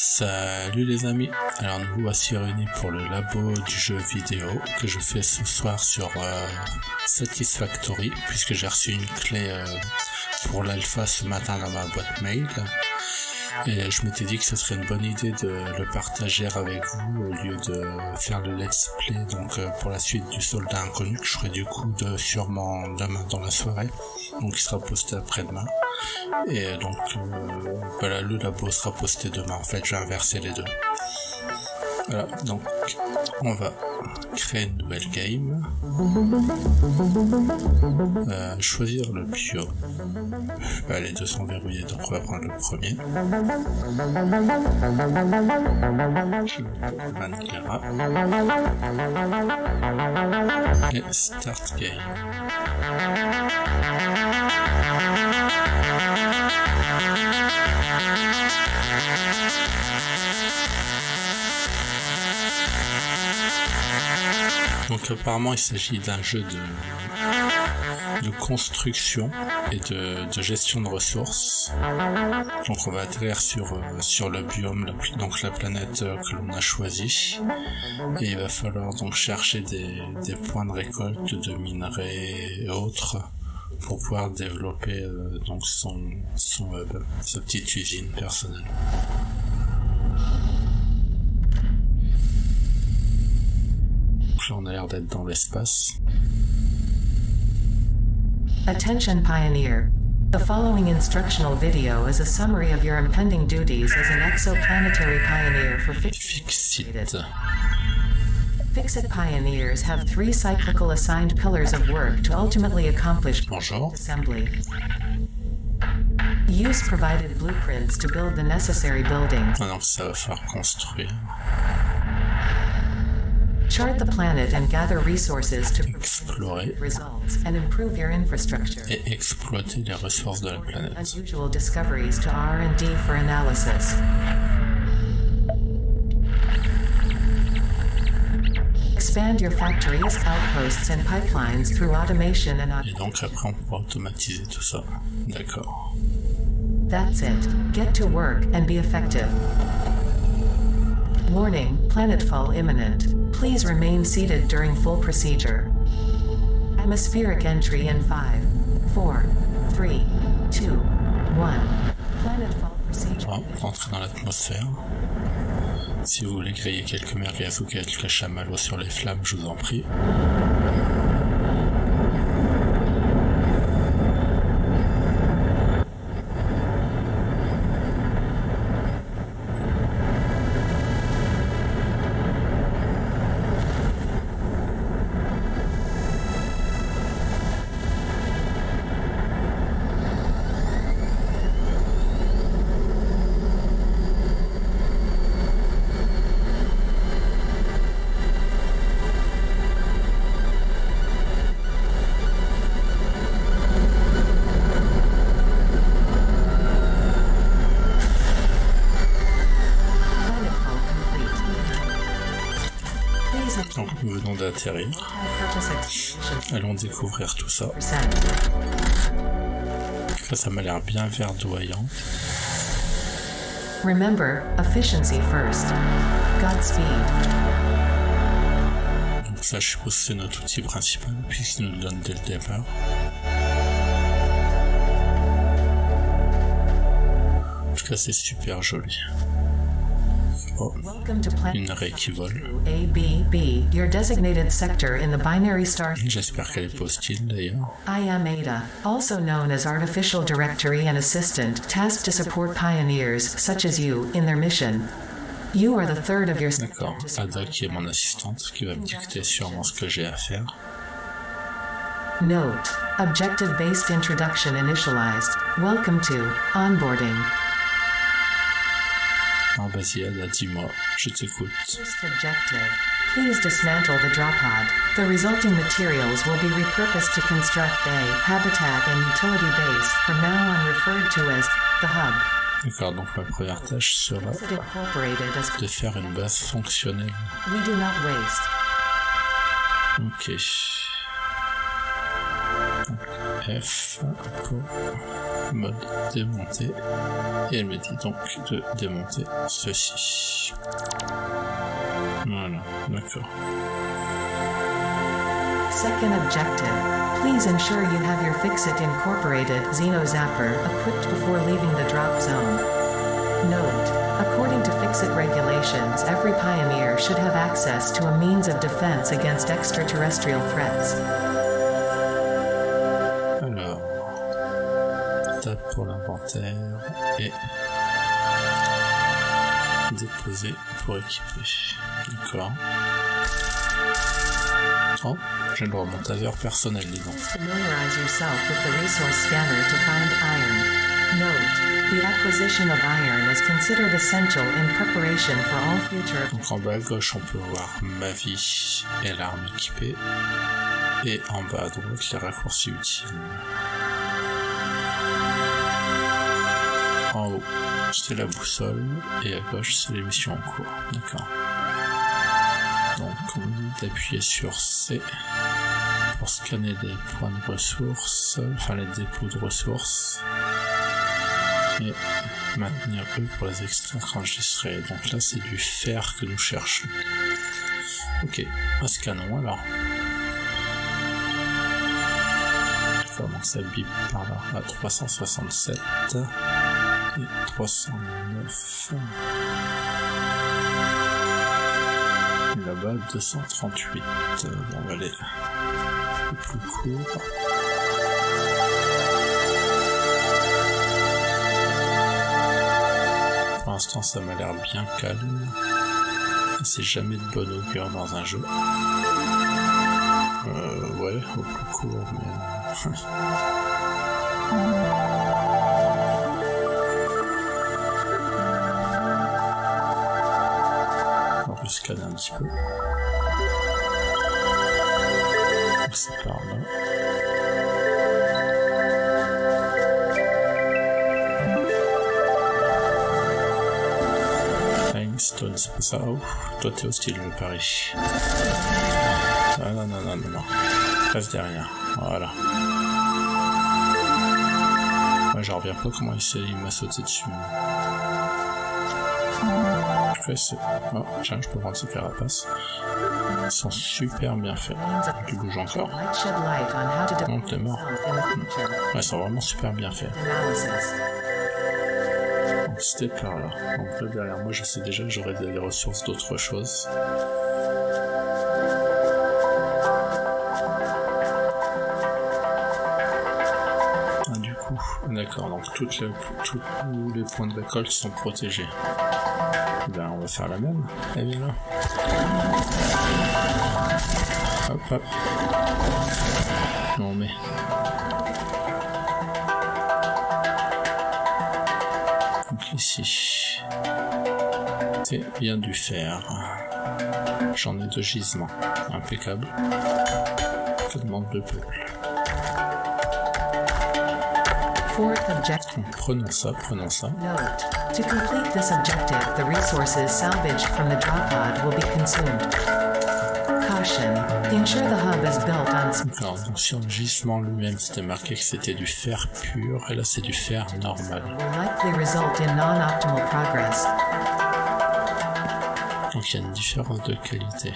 Salut les amis, alors nous voici réunis pour le labo du jeu vidéo que je fais ce soir sur Satisfactory, puisque j'ai reçu une clé pour l'alpha ce matin dans ma boîte mail. Et je m'étais dit que ce serait une bonne idée de le partager avec vous au lieu de faire le let's play donc pour la suite du Soldat Inconnu que je ferai du coup sûrement demain dans la soirée, donc il sera posté après-demain. Et donc voilà, le labo sera posté demain. En fait, je vais inverser les deux. Voilà, donc on va créer une nouvelle game, choisir le biome. Les deux sont verrouillés, donc on va prendre le premier. Vanilla. Et Start Game. Donc apparemment il s'agit d'un jeu de construction et de gestion de ressources. Donc on va atterrir sur le biome, donc la planète que l'on a choisie, et il va falloir donc chercher des points de récolte de minerais et autres pour pouvoir développer donc sa petite usine personnelle. On a l'air d'être dans l'espace. Attention Pioneer. The following instructional video is a summary of your impending duties as an exoplanetary pioneer for Fixit. Fixit pioneers have 3 cyclical assigned pillars of work to ultimately accomplish assembly. Use provided blueprints to build the necessary buildings. Donc ça va falloir construire. Chart the planet and gather resources to explorer results and improve your infrastructure. Et exploiter les ressources de la planète. Unusual discoveries to R&D for analysis. Expand your factories, outposts and pipelines through automation and Et donc après on pourra automatiser tout ça. D'accord. That's it. Get to work and be effective. Warning, planetfall imminent. Please remain seated during full procedure. Atmospheric entry in 5, 4, 3, 2, 1. Planetfall procedure. On va rentrer dans l'atmosphère. Si vous voulez griller quelques merguez ou quelques chamallows sur les flammes, je vous en prie. Donc nous venons d'atterrir. Allons découvrir tout ça. Ça m'a l'air bien verdoyant. Remember, efficiency first. Godspeed. Donc ça, je suppose que c'est notre outil principal puisqu'il nous le donne dès le départ. En tout cas, c'est super joli. Oh, une raie qui vole. J'espère qu'elle est pas hostile d'ailleurs. I am Ada, also known as Artificial Directory and Assistant, tasked to support pioneers such as you in their mission. You are the third of your... D'accord, Ada qui est mon assistante, qui va me dicter sûrement ce que j'ai à faire. Note, objective-based introduction initialized. Welcome to onboarding. Ah, vas-y Ada, dis-moi, je t'écoute. First objective. Please dismantle the drop pod. The resulting materials will be repurposed to construct a habitat and utility base, from now on referred to as the hub. D'accord, donc ma première tâche sera de faire une base fonctionnelle. We do not waste. Ok. Donc, F pour mode démonter, et elle me dit donc de démonter ceci. Voilà, d'accord. Second objective. Please ensure you have your Fixit Incorporated Xeno Zapper equipped before leaving the drop zone. Note: according to Fixit regulations, every pioneer should have access to a means of defense against extraterrestrial threats. Alors, tape pour l'inventaire et déposer pour équiper. D'accord. Oh, j'ai le droit à mon taser personnel, dis donc. Familiarize yourself with the resource scanner to find iron. Note: the acquisition of iron is considered essential in preparation for all future. Donc en bas à gauche, on peut voir ma vie et l'arme équipée. Et en bas à droite, les raccourcis utiles. En haut, c'est la boussole. Et à gauche, c'est les missions en cours. D'accord. Donc on dit d'appuyer sur C pour scanner des points de ressources, enfin les dépôts de ressources, et maintenir E pour les extraire enregistrés. Donc là c'est du fer que nous cherchons. Ok, scannons alors. D'accord, donc ça bip par là à 367 et 309. Là-bas 238. On va aller plus court. Pour l'instant ça m'a l'air bien calme. C'est jamais de bon augure dans un jeu. Ouais, au plus court, mais... On va scanner un petit peu. C'est par là. Stone, c'est pas ça. Oh, toi t'es hostile, le pari. Ah non, non, non, non, non. Reste derrière. Voilà. Moi, j'en reviens pas comment il m'a sauté dessus. Oh, tiens, je peux prendre ces carapaces. Ils sont super bien faits. Tu bouges encore. Non, t'es mort. Ouais, ils sont vraiment super bien faits. Donc c'était par là. Donc là derrière moi, je sais déjà que j'aurai des ressources d'autre chose. Ah, du coup, d'accord. Donc tous les points de récolte sont protégés. Ben, on va faire la même. Eh bien là. Hop, hop. On met. Donc ici. C'est bien du fer. J'en ai 2 gisements. Impeccable. Que demande le peuple. Prenons ça, prenons ça. Note: to complete this objective, the resources salvaged from the drop pod will be consumed. Caution: ensure the hub is built on. Alors, donc sur le gisement lui-même, c'était marqué que c'était du fer pur, et là c'est du fer normal. Will likely result in non-optimal progress. Donc il y a une différence de qualité.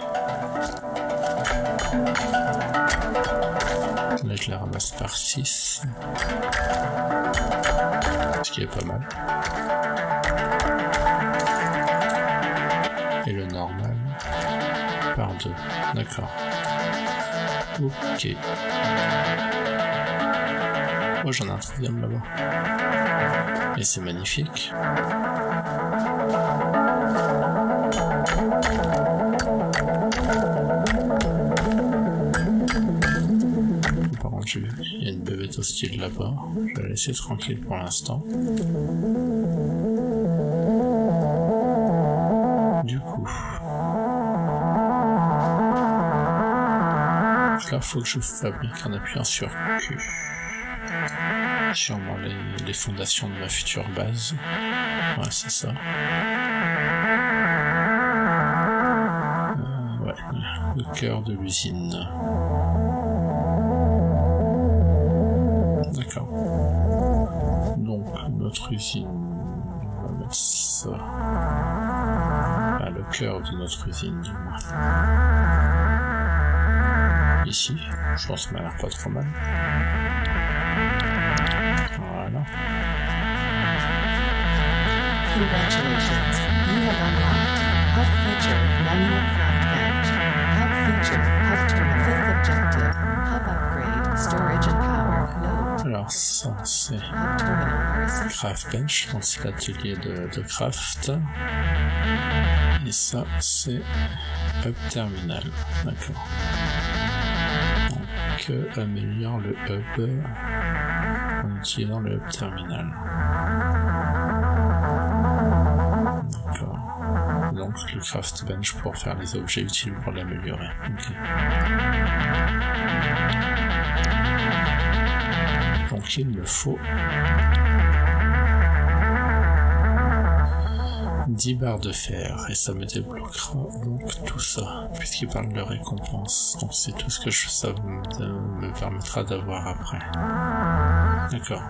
Là je la ramasse par 6. Ce qui est pas mal. Et le normal par 2. D'accord. Ok. Oh, j'en ai un 3e là-bas. Et c'est magnifique. Par contre, il y a une bébête hostile là-bas. Je vais la laisser tranquille pour l'instant. Du coup... là, il faut que je fabrique en appuyant sur Q. Sûrement les fondations de ma future base. Ouais, c'est ça. Ouais, le cœur de l'usine. D'accord. Donc notre usine, on va mettre ça à le cœur de notre usine du moins. Ici, je pense que ça m'a l'air pas trop mal. Voilà. Congratulations, you have unlocked Hub Feature Manual Craft Bench. Hub Feature Hub Terminal. Fifth objective, Hub Upgrade, Storage and Power Node. Alors ça c'est Hub Terminal RSS. Craft Bench, donc c'est l'atelier de craft. Et ça c'est Hub Terminal, d'accord. Donc améliore le hub en utilisant le Hub Terminal. D'accord. Donc le Craft Bench pour faire les objets utiles pour l'améliorer. Okay. Donc il me faut 10 barres de fer et ça me débloquera donc tout ça puisqu'il parle de récompense. Donc c'est tout ce que ça me permettra d'avoir après. D'accord.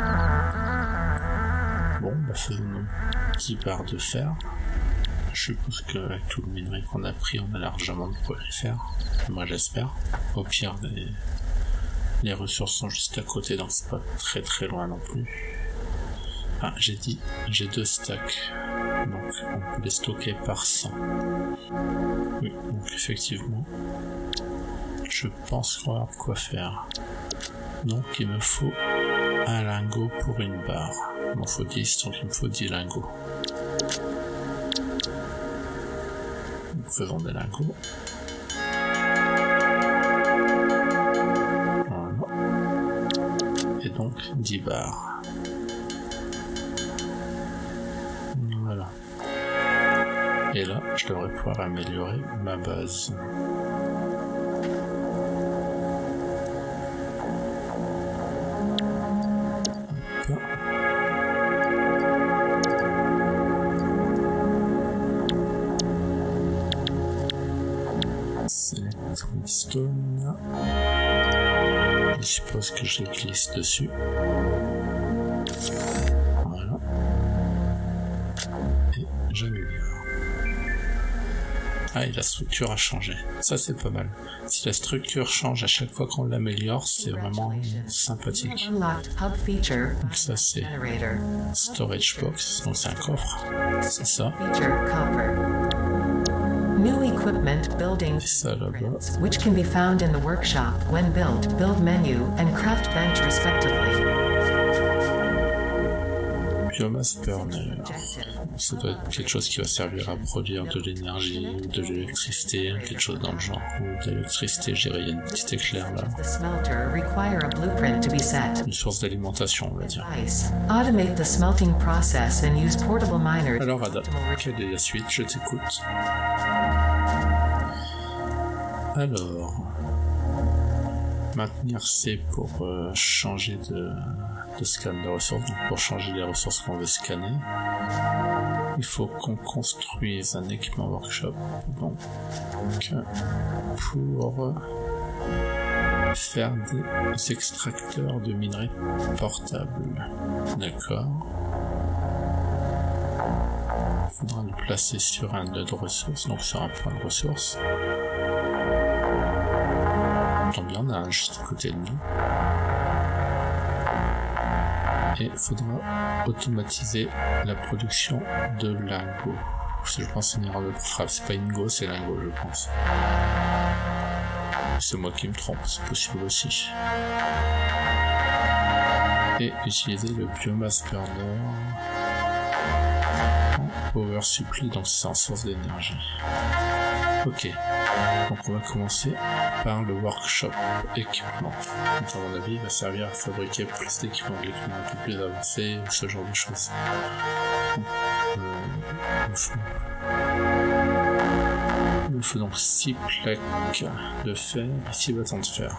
Bon, bah faisons 10 barres de fer. Je suppose qu'avec tout le minerai qu'on a pris, on a largement de quoi les faire. Moi j'espère. Au pire, les ressources sont juste à côté, donc c'est pas très très loin non plus. Ah, j'ai 2 stacks. Donc on peut les stocker par 100. Oui, donc effectivement, je pense qu'on va avoir de quoi faire. Donc il me faut un lingot pour une barre. Il m'en faut 10, donc il me faut 10 lingots. Donc faisons des lingots. Voilà. Et donc 10 barres. Voilà. Et là, je devrais pouvoir améliorer ma base. Stone. Je suppose que je glisse dessus. Voilà. Et j'améliore. Ah, et la structure a changé. Ça, c'est pas mal. Si la structure change à chaque fois qu'on l'améliore, c'est vraiment sympathique. Donc ça, c'est Storage Box. Donc c'est un coffre. C'est ça. New equipment building blueprints, which can be found in the workshop when built, build menu, and craft bench respectively. Biomass burner. Ça doit être quelque chose qui va servir à produire de l'énergie ou de l'électricité, quelque chose dans le genre. Ou de l'électricité, je dirais, il y a une petite éclair là. Une source d'alimentation, on va dire. Alors Ada, quelle est la suite? Je t'écoute. Alors, maintenir C pour changer de scan de ressources, donc pour changer les ressources qu'on veut scanner. Il faut qu'on construise un équipement workshop, donc pour faire des extracteurs de minerais portables. D'accord. Il faudra le placer sur un nœud de ressources, donc sur un point de ressources. Tant bien, on a un juste à côté de nous. Et il faudra automatiser la production de lingots. Je pense que c'est une erreur de frappe, c'est pas Ingo, c'est lingot, je pense. C'est moi qui me trompe, c'est possible aussi. Et utiliser le biomass burner en power supply, donc c'est en source d'énergie. Ok, donc on va commencer par le workshop équipement. Donc à mon avis, il va servir à fabriquer plus d'équipements, de l'équipement un peu plus avancé, ou ce genre de choses. Il me faut donc 6 plaques de fer et 6 bâtons de fer.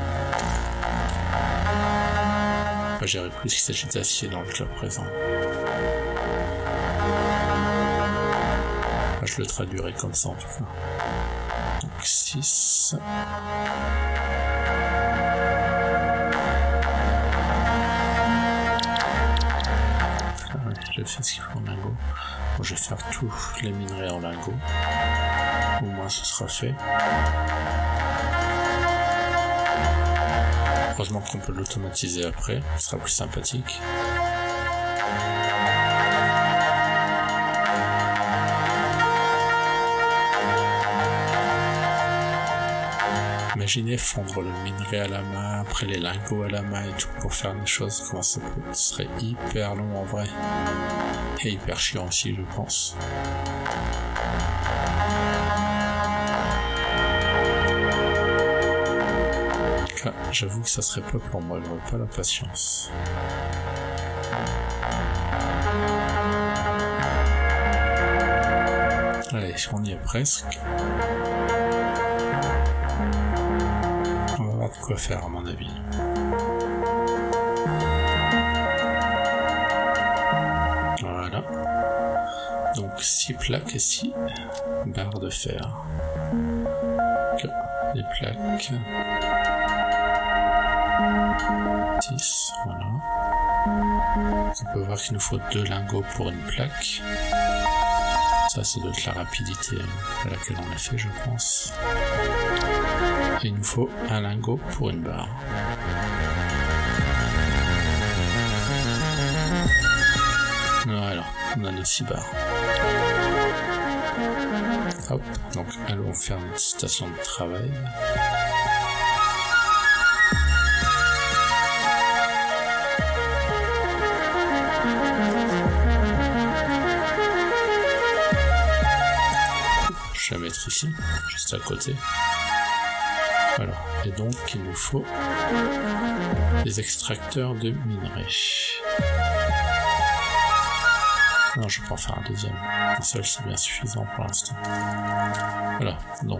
Enfin, j'irai plus qu'il s'agit d'acier dans le cas présent. Enfin, je le traduirai comme ça en tout cas. Donc 6. j'ai fait ce qu'il faut en lingots. Bon, je vais faire tous les minerais en lingots. Au moins ce sera fait. Heureusement qu'on peut l'automatiser après, ce sera plus sympathique. Imaginez fondre le minerai à la main, après les lingots à la main et tout pour faire des choses, comment ça peut, ce serait hyper long en vrai. Et hyper chiant aussi, je pense. Là, j'avoue que ça serait pas pour moi, j'aurais pas la patience. Allez, on y est presque. On va voir de quoi faire à mon avis. Voilà. Donc 6 plaques et 6 barres de fer. Les plaques. 6, voilà. On peut voir qu'il nous faut 2 lingots pour une plaque. Ça doit être la rapidité à laquelle on l'a fait, je pense. Et il nous faut un lingot pour une barre. Voilà, on a nos 6 barres. Hop, donc allons faire une station de travail. Je vais la mettre ici, juste à côté. Voilà, et donc il nous faut des extracteurs de minerais. Non, je peux en faire un deuxième. Un seul, c'est bien suffisant pour l'instant. Voilà, donc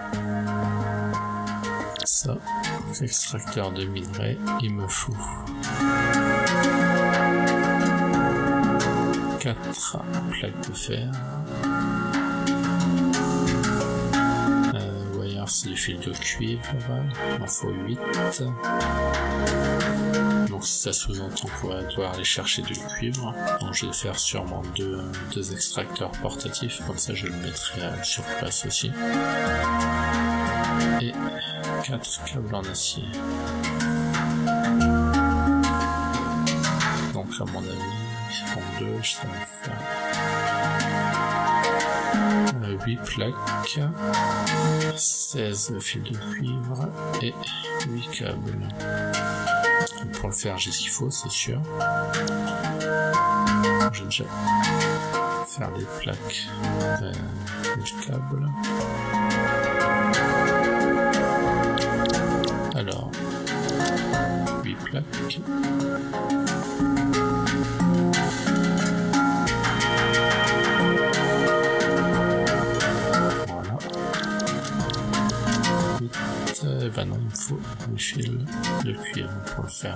ça, extracteur de minerais, il me faut 4 plaques de fer. C'est des fils de cuivre, il en faut 8. Donc ça sous-entend qu'on va devoir aller chercher du cuivre. Donc je vais faire sûrement deux extracteurs portatifs, comme ça je le mettrai sur place aussi. Et 4 câbles en acier. Donc à mon avis, en 2, ça va faire 8 plaques, 16 fils de cuivre et 8 câbles. Donc pour le faire, j'ai ce qu'il faut, c'est sûr. Je vais déjà faire des plaques de câbles. Alors, 8 plaques. Ben non, il me faut un fil de cuivre pour le faire.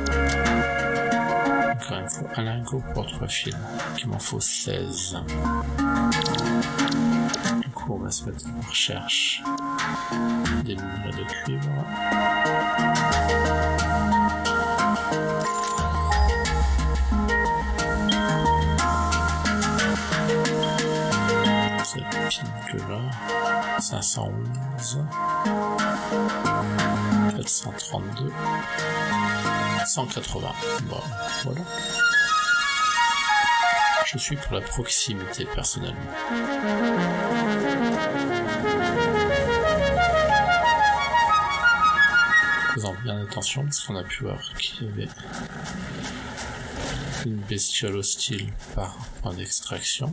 Encore il me faut un lingot pour 3 fils, donc il m'en faut 16. Du coup, on va se mettre en recherche des minerais de cuivre. Cette pile là, 511. 432, 180. Bon, voilà. Je suis pour la proximité personnellement. Faisons bien attention parce qu'on a pu voir qu'il y avait une bestiole hostile par point d'extraction.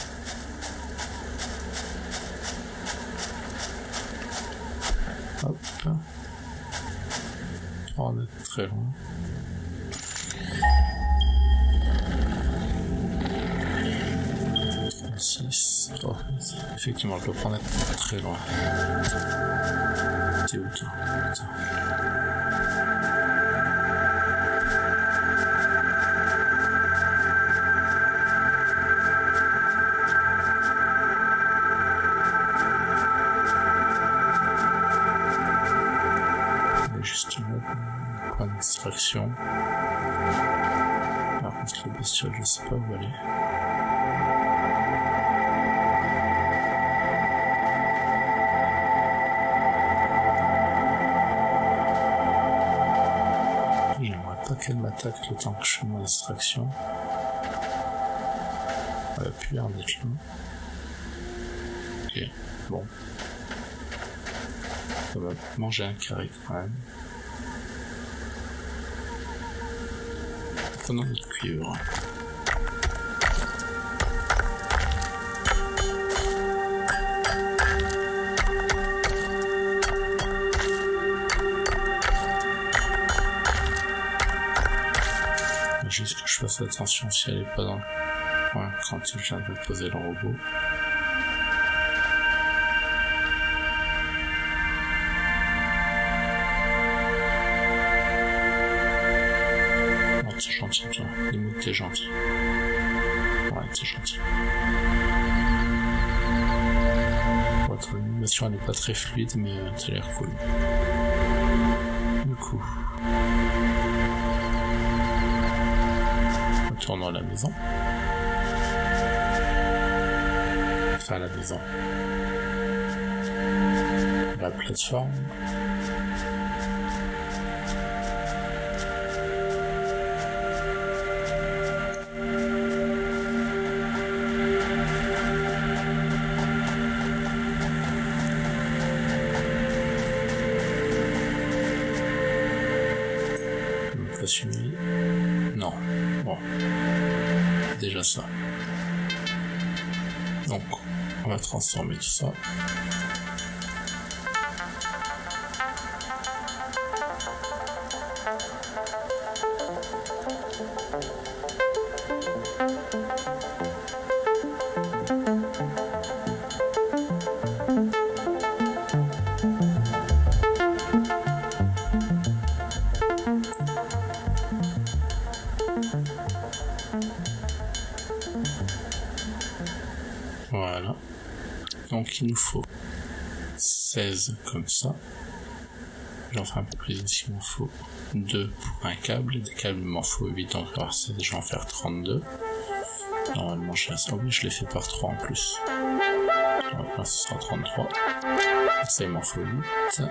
Hop. On est très loin. Oh, effectivement, je dois prendre très loin. T'es où toi? Juste le point d'extraction. Alors, La bestiole, je sais pas où aller. J'aimerais pas qu'elle m'attaque le temps que je fais mon extraction. Elle a plus l'air d'être là. Ok, bon. Ça va manger un carré quand même. Prenons notre cuivre. Juste que je fasse attention si elle est pas dans le coin quand je viens de poser le robot. T'es gentil, toi. Limite, t'es gentil. Ouais, t'es gentil. Votre animation, elle est pas très fluide, mais t'as l'air cool. Du coup... Retournons à la maison. Enfin, à la maison. La plateforme. Suivi. Non. Bon. Déjà ça. Donc, on va transformer tout ça. Voilà. Donc il nous faut 16 comme ça. J'en ferai un peu plus ici, il m'en faut 2 pour un câble. Et des câbles, il m'en faut 8, donc alors 16, je vais en faire 32. Normalement, je laisse. Ah oui, je l'ai fait par 3 en plus. Donc là, ce sera 33. Ça, il m'en faut 8.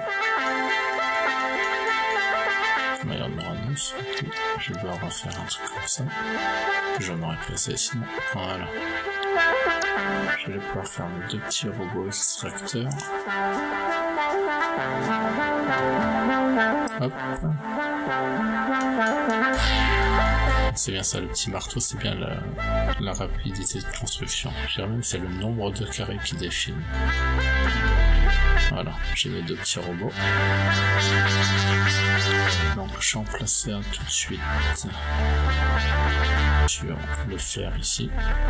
Il y en aura 9. Je vais refaire un truc comme ça. J'en aurais placé sinon. Voilà. Je vais pouvoir faire mes 2 petits robots extracteurs. Hop. C'est bien ça, le petit marteau, c'est bien la rapidité de construction. Je dirais même c'est le nombre de carrés qui défile. Voilà, j'ai mes 2 petits robots. Donc je vais en placer un tout de suite sur le fer ici.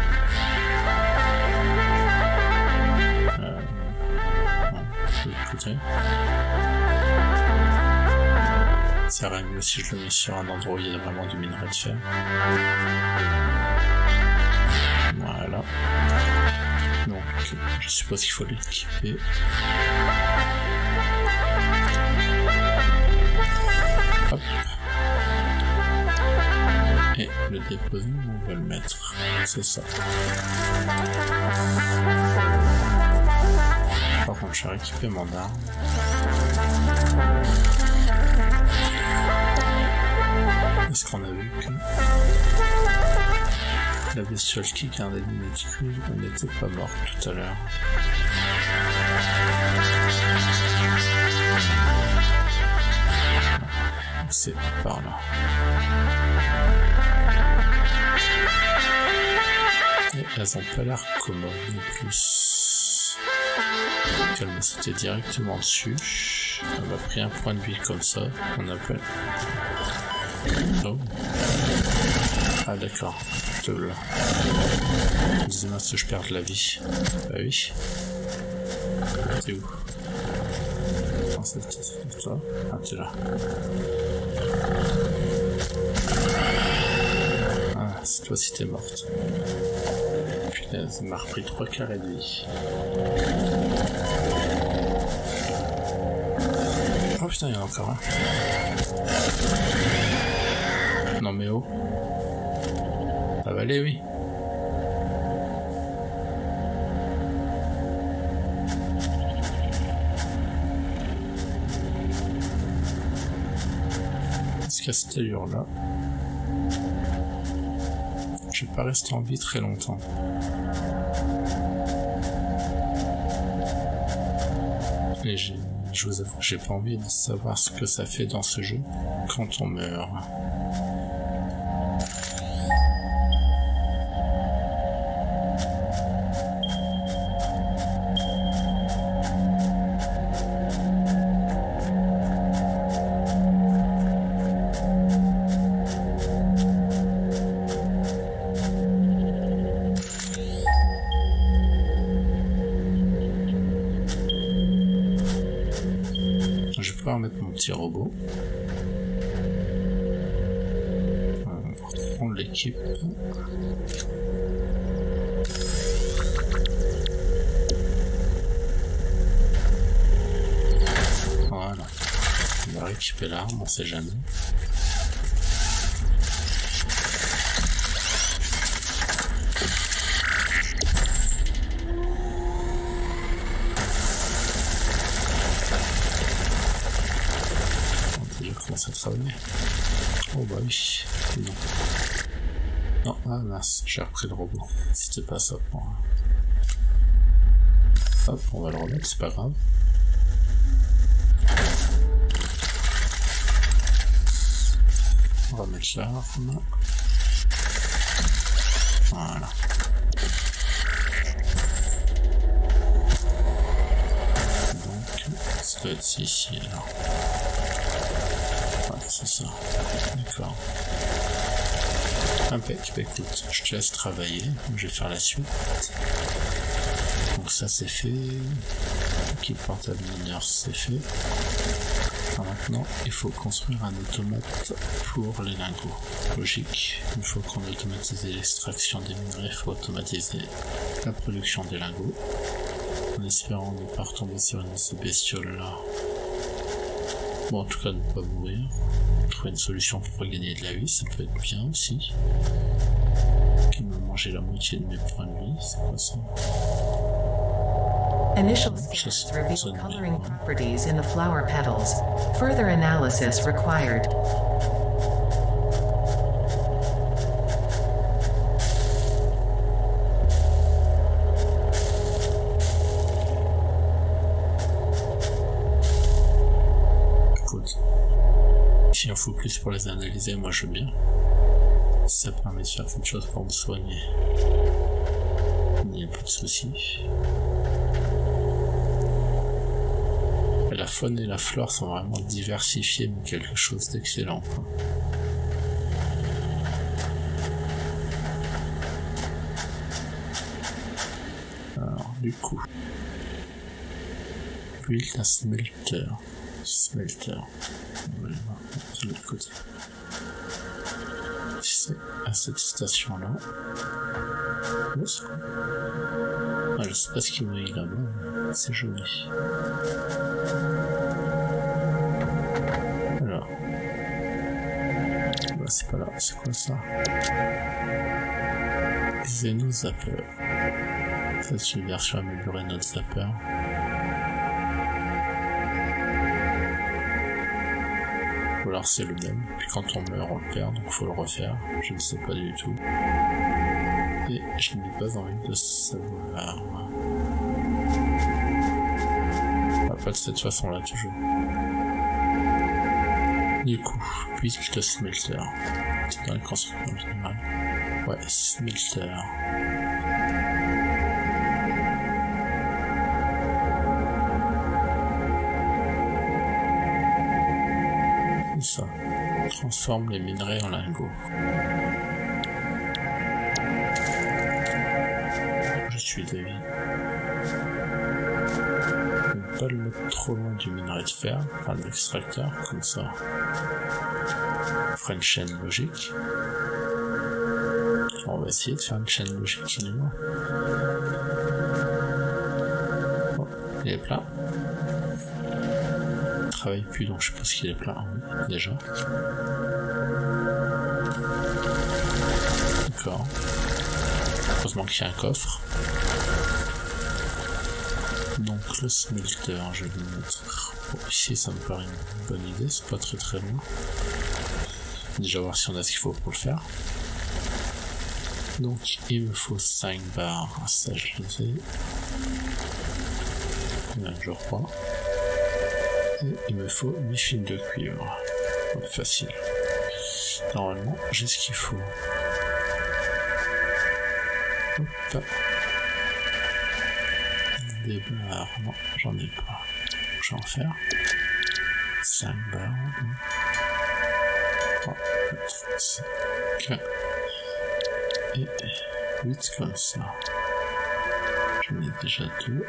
Ça règle mieux si je le mets sur un endroit où il y a vraiment du minerai de fer. Voilà. Donc, je suppose qu'il faut l'équiper. Hop. Et le déposer, on va le mettre. C'est ça. Par contre, je vais rééquiper mon arme. Est-ce qu'on a vu que la bestiole qui gardait l'unité cuivre n'était pas morte tout à l'heure? C'est par là. Et elles ont pas l'air commodes non plus. Elle m'a sauté directement dessus. Elle m'a pris un point de vie comme ça. On appelle. Oh. Ah d'accord. Te là. Dis-moi si je perds de la vie. Bah oui. T'es où? Oh, c'est toi. Ah t'es là. Ah, c'est toi si t'es morte. Putain, ça m'a repris 3 carrés de vie. Oh putain, il y en a encore un. Non mais oh. Ça va aller, oui. Parce qu'à cette allure-là, je vais pas rester en vie très longtemps. Et je vous avoue, j'ai pas envie de savoir ce que ça fait dans ce jeu quand on meurt. Je vais pouvoir mettre mon petit robot. On va reprendre l'équipe. Voilà. On va récupérer l'arme, on sait jamais. Ça travaille. Oh bah oui. Non. Non, ah mince, j'ai repris le robot. C'était pas ça pour moi. Hop, on va le remettre, c'est pas grave. On va mettre l'arme. Voilà. Donc, ça doit être ici alors. C'est ça, d'accord. Impec, bah écoute, je te laisse travailler, je vais faire la suite. Donc ça c'est fait, l'équipe portable mineur c'est fait. Alors maintenant, il faut construire un automate pour les lingots. Logique, une fois qu'on a automatisé l'extraction des minerais, il faut automatiser la production des lingots. En espérant ne pas retomber sur une de ces bestioles là. Bon, en tout cas, ne pas mourir. Trouver une solution pour regagner de la vie, ça peut être bien aussi. Qui m'a mangé la moitié de mes points de vie, c'est quoi ça? Initial scans reveal coloring properties in the flower petals. Further analysis required. S'il en faut plus pour les analyser, moi je veux bien. Ça permet de faire quelque chose pour me soigner. Il n'y a pas de souci. La faune et la flore sont vraiment diversifiées, mais quelque chose d'excellent. Alors, du coup, build un smelter. Smelter. On va aller voir de l'autre côté. C'est à cette station-là. Oh, c'est quoi? Ah, je sais pas ce qu'il m'a dit là-bas, mais c'est joli. Alors. Bah, c'est pas là, c'est quoi ça? Xenozapper. Ça, c'est une version améliorée de notre zapper. Ou alors c'est le même, puis quand on meurt on le perd, donc faut le refaire, je ne sais pas du tout. Et je n'ai pas envie de savoir. Pas de cette façon là toujours. Du coup, build le smelter. C'est dans les constructions générales. Ouais, smelter. Ça transforme les minerais en lingots. Je suis d'avis ne pas le mettre trop loin du minerai de fer, enfin de l'extracteur, comme ça on fera une chaîne logique. On va essayer de faire une chaîne logique finalement. Bon, il est plein. Travaille plus, donc je pense qu'il est plein déjà. Donc D'accord. Heureusement qu'il y a un coffre. Donc le smelter, je vais le mettre ici, ça me paraît une bonne idée, c'est pas très loin. Déjà voir si on a ce qu'il faut pour le faire. Donc il me faut 5 barres, ça je les ai. Je crois. Et il me faut 8 fils de cuivre. Facile. Normalement, j'ai ce qu'il faut. Hop. Des barres, non, j'en ai pas. Je vais en faire 5 barres. 3, 4, 5 et 8 comme ça. J'en ai déjà 2.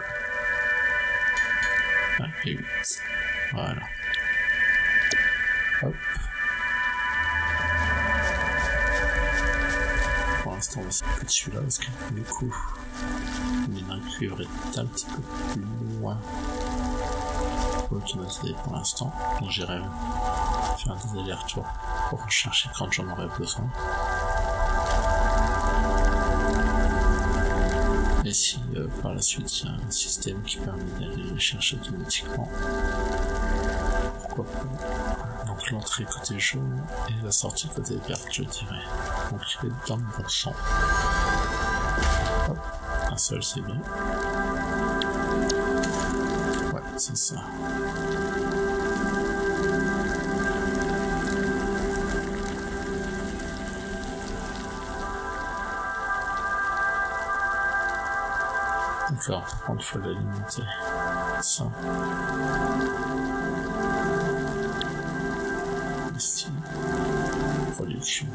1 et 8. Voilà. Hop. Pour l'instant, on va s'occuper de celui-là parce que du coup, le minerai de cuivre est un petit peu plus loin. Automatisé pour l'instant, donc j'irai faire des allers-retours pour rechercher quand j'en aurai besoin. Et si par la suite il y a un système qui permet d'aller les chercher automatiquement, pourquoi pas. Donc l'entrée côté jaune et la sortie côté verte, je dirais. Donc il est dans le bon sens. Hop, un seul c'est bien. Ouais, c'est ça. D'accord, par contre il faut l'alimenter. Ça. Ici. Production.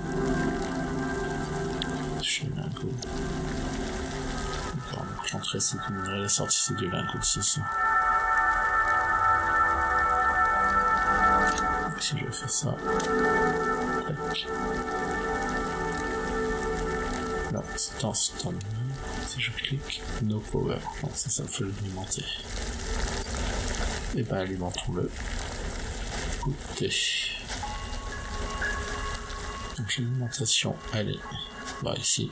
Chez lingot. D'accord, donc l'entrée c'est du minerai, la sortie c'est du lingot, c'est ça. Donc si je fais ça. Tac. Là, c'est en stand. Si je clique No Power, donc ça me fait l'alimenter. Et ben alimentons-le. Écoutez. Donc l'alimentation, allez, bah ici.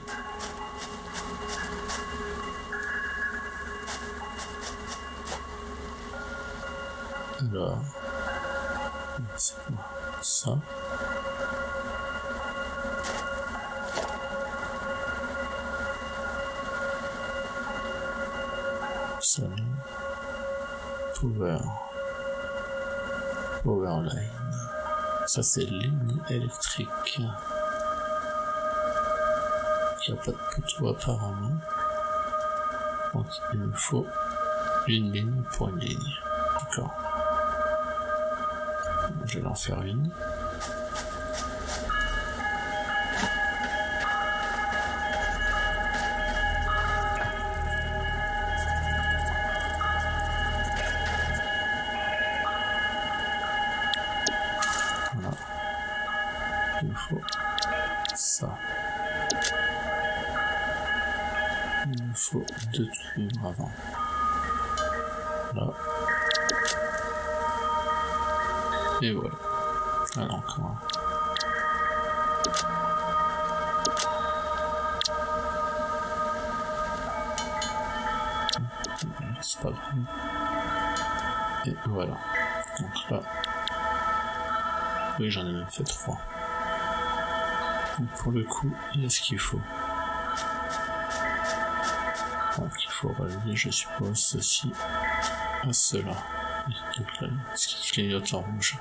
Alors, c'est quoi ça? Power line. Ça c'est ligne électrique. Il n'y a pas de poteau apparemment. Donc il me faut une ligne pour une ligne. D'accord. Je vais en faire une. Il me faut ça. Il me faut 2 cuivres avant. Là. Et voilà. Alors encore un. C'est pas grave. Et voilà. Donc là. Oui, j'en ai même fait 3. Donc pour le coup, il y a ce qu'il faut. Donc il faut relier, je suppose, ceci à cela. Donc là, ce qui clignote en rouge.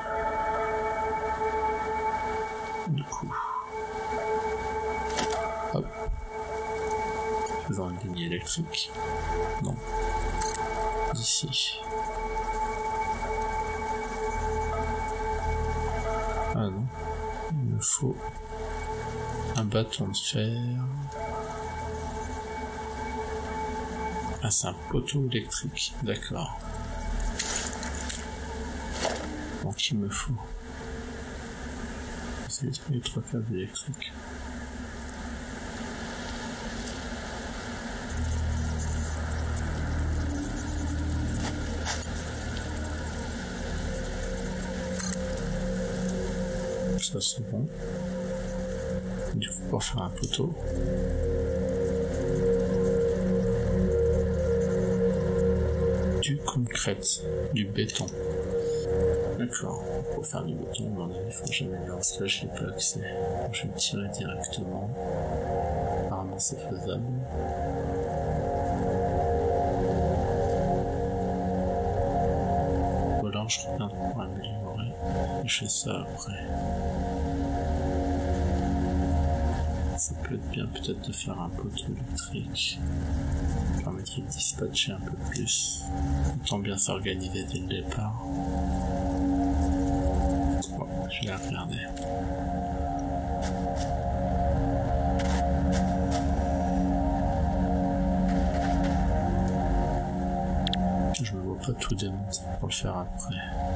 Du coup, hop, faisons une ligne électrique. Non, d'ici. Ah non, il me faut un bâton de fer. Ah, c'est un poteau électrique, d'accord. Donc il me faut. C'est les 3 câbles électriques. Ça c'est bon. Du coup, pour faire un poteau. Du concrète, du béton. D'accord, pour faire du béton, il faut que j'améliore parce que là je n'ai pas accès. Je vais me tirer directement. Apparemment c'est faisable. Ou alors je regarde pour améliorer et je fais ça après. Ça peut être bien peut-être de faire un poteau électrique. Ça permettrait de dispatcher un peu plus. Autant bien s'organiser dès le départ. Bon, je vais regarder. Je me vois pas tout démonter pour le faire après.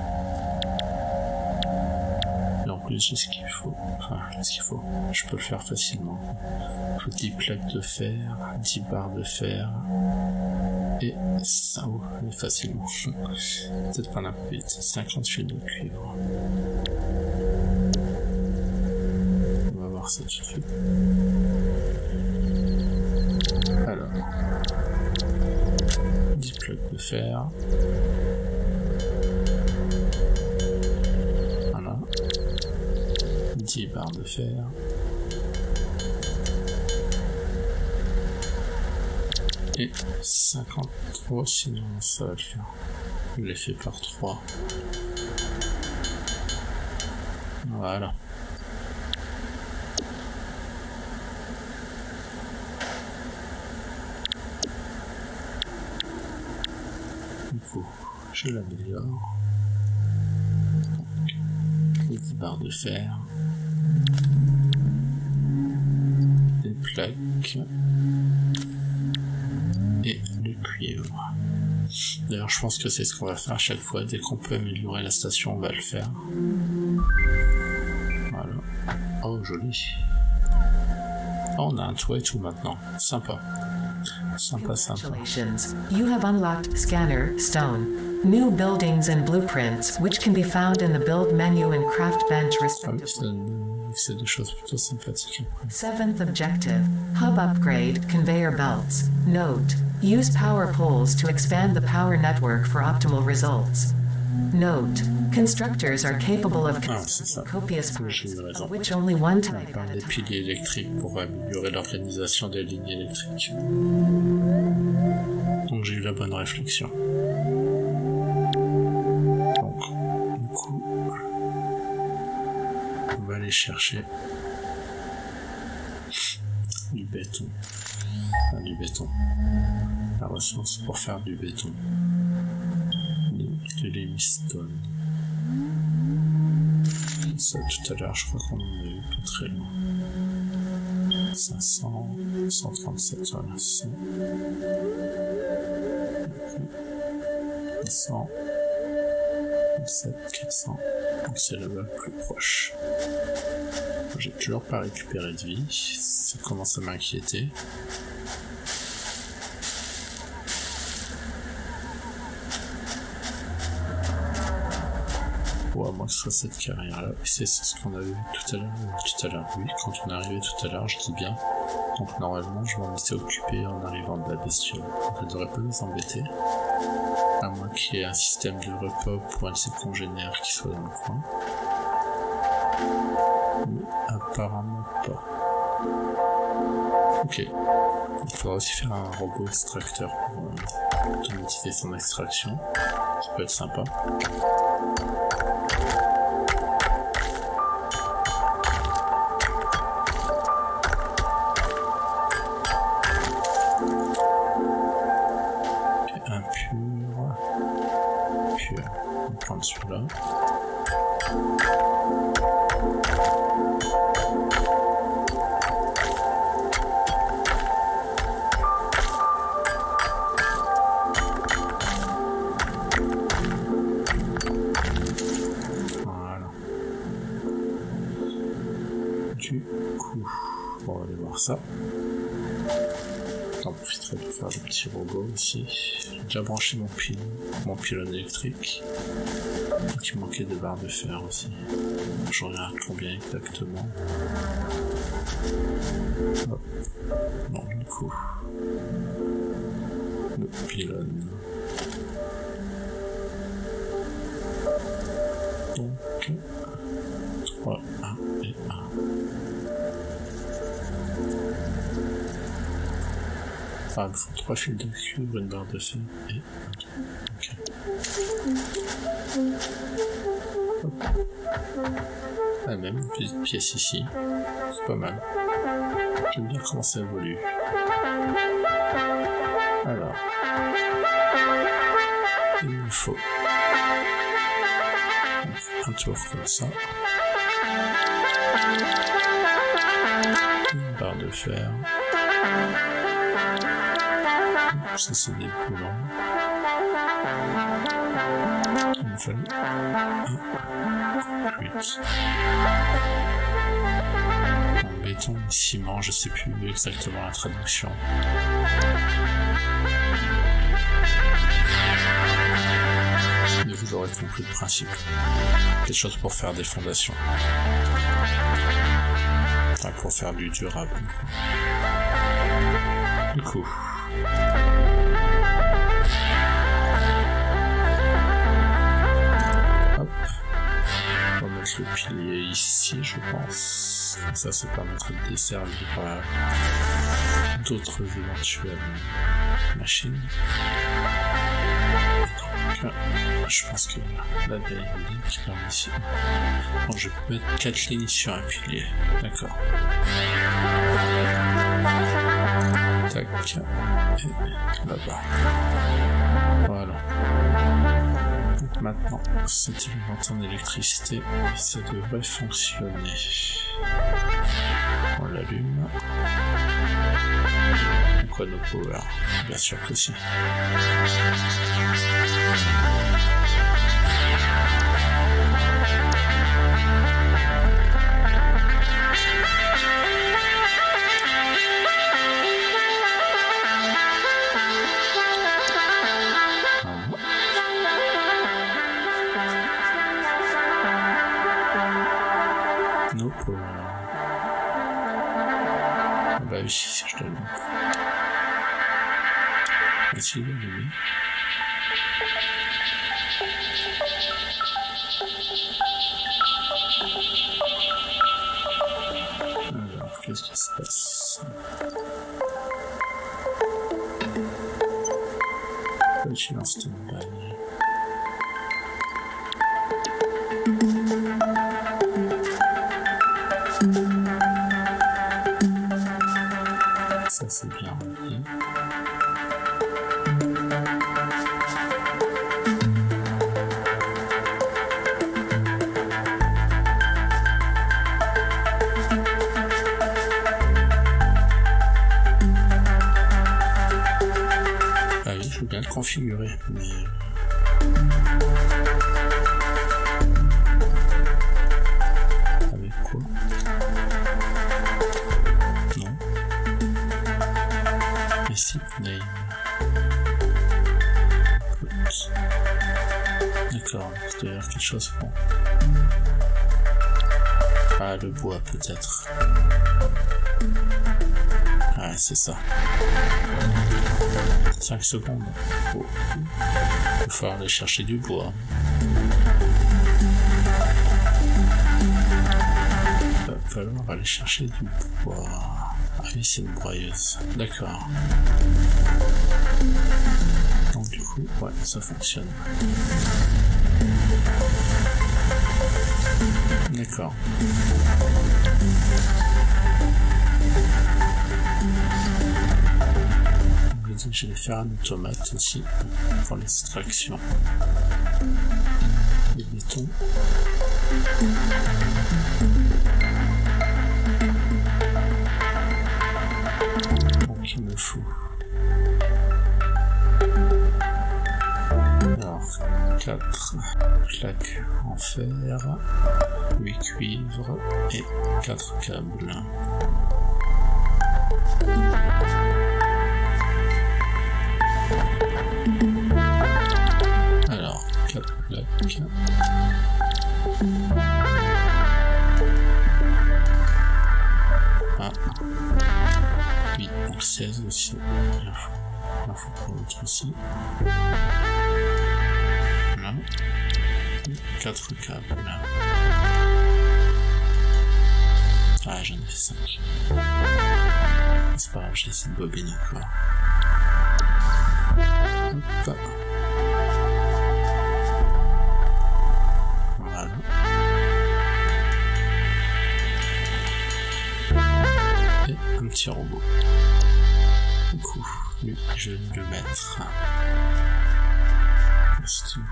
Et en plus j'ai ce qu'il faut. Enfin, ce qu'il faut. Je peux le faire facilement. Il faut 10 plaques de fer, 10 barres de fer. Et ça, oh, facilement. Peut-être pas la vite. 50 fils de cuivre. On va voir ça tout de suite. Alors. 10 plaques de fer. Voilà. 10 barres de fer. Et 53, sinon ça va le faire. Je l'ai fait par 3. Voilà. Du coup, je l'améliore. Les 10 barres de fer. Des plaques. Et le cuivre. D'ailleurs, je pense que c'est ce qu'on va faire à chaque fois. Dès qu'on peut améliorer la station, on va le faire. Voilà. Oh, joli. Oh, on a un toit et tout maintenant. Sympa. Sympa, sympa. Congratulations. You have unlocked Scanner Stone. New buildings and blueprints, which can be found in the build menu and craft bench respectively. C'est des choses plutôt sympathiques après. 7th objective, hub upgrade, conveyor belts. Note, use power poles to expand the power network for optimal results. Note, constructors are capable of constructing copious parts, of which only one type at a des time. piliers électriques pour améliorer l'organisation des lignes électriques. Donc j'ai eu la bonne réflexion. Donc, du coup, on va aller chercher du béton. Enfin, du béton. La ressource pour faire du béton. De l'hémistone. Ça tout à l'heure, je crois qu'on en a eu pas très loin. 500, 137, voilà, 100. 100, 7, 400. Donc c'est le bas plus proche. J'ai toujours pas récupéré de vie. Ça commence à m'inquiéter. Ou à moins que ce soit cette carrière-là. C'est ce qu'on a vu tout à l'heure. Oui, quand on est arrivé tout à l'heure, je dis bien. Donc normalement, je m'en étais occupé en arrivant de la bestiole. Donc elle devrait pas nous embêter. À moins qu'il y ait un système de repas pour un de ses congénères qui soit dans le coin. Mais apparemment pas. Ok. Il faudra aussi faire un robot extracteur pour automatiser son extraction. Ça peut être sympa. On va prendre celui-là. Voilà. Du coup, on va aller voir ça. J'en profiterai pour faire le petit robot aussi. J'ai déjà branché mon pylône électrique. Donc il manquait de barres de fer aussi. Je regarde combien exactement. Non, du coup. Le pylône. Donc, 3, 1 et 1. Ah, il faut 3 fils de cuivre, une barre de fer et un truc. Ok. Hop. Ah, même une petite pièce ici. C'est pas mal. J'aime bien comment ça évolue. Alors. Il me faut un tour comme ça. Une barre de fer. Ça c'est des boulons. Il me fallait un 8. En béton, ciment, je sais plus exactement la traduction. Mais vous aurez compris le principe. Quelque chose pour faire des fondations. Enfin, pour faire du durable. Du coup. Hop. On va mettre le pilier ici, je pense. Ça permettra de desservir d'autres éventuelles machines. Donc, je pense que la dernière ligne qui permet ici. Bon, je peux mettre 4 lignes sur un pilier. D'accord. Tac. Et là-bas. Voilà. Donc maintenant, cet élémentaire d'électricité, ça devrait fonctionner. On l'allume. Quoi de power? Bien sûr que si. No power. Bah oui, si je l'allume. Est-ce qu'il est allumé? Alors, qu'est-ce qui se passe? Je suis en stand-by. Ça c'est bien rempli. Ah oui, je veux bien le configurer, mais... Avec quoi? Non. Recipe name. D'accord, il doit y avoir quelque chose pour... Ah, le bois peut-être. Ah, c'est ça. 5 secondes. Oh. Il va falloir aller chercher du bois. Il va falloir aller chercher du bois. Ah oui, c'est une broyeuse. D'accord. Donc du coup, ouais, ça fonctionne. D'accord. Je dis que je vais faire un automate aussi pour l'extraction du béton. Donc il me faut alors 4 plaques en fer, 8 cuivres et 4 câbles. Alors, 4 plaques. Ah. Donc 16 aussi. Il en faut pour l'autre aussi. Là. 4 câbles là. Ah, j'en ai fait 5. C'est pas grave, j'ai cette bobine encore. Hop. Voilà. Et un petit robot. Du coup, lui, je vais le mettre. C'est tout.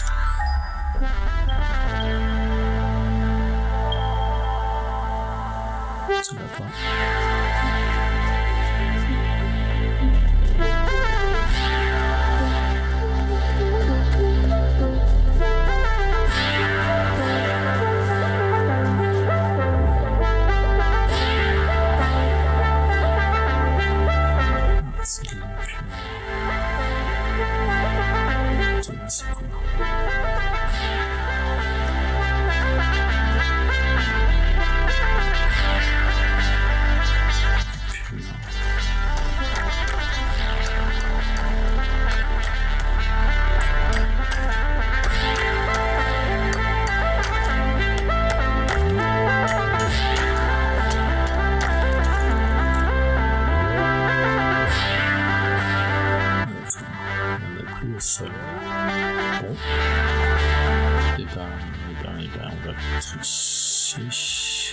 Ça va pas. C'est cool. Sol. Bon. Et ben, on va mettre ici.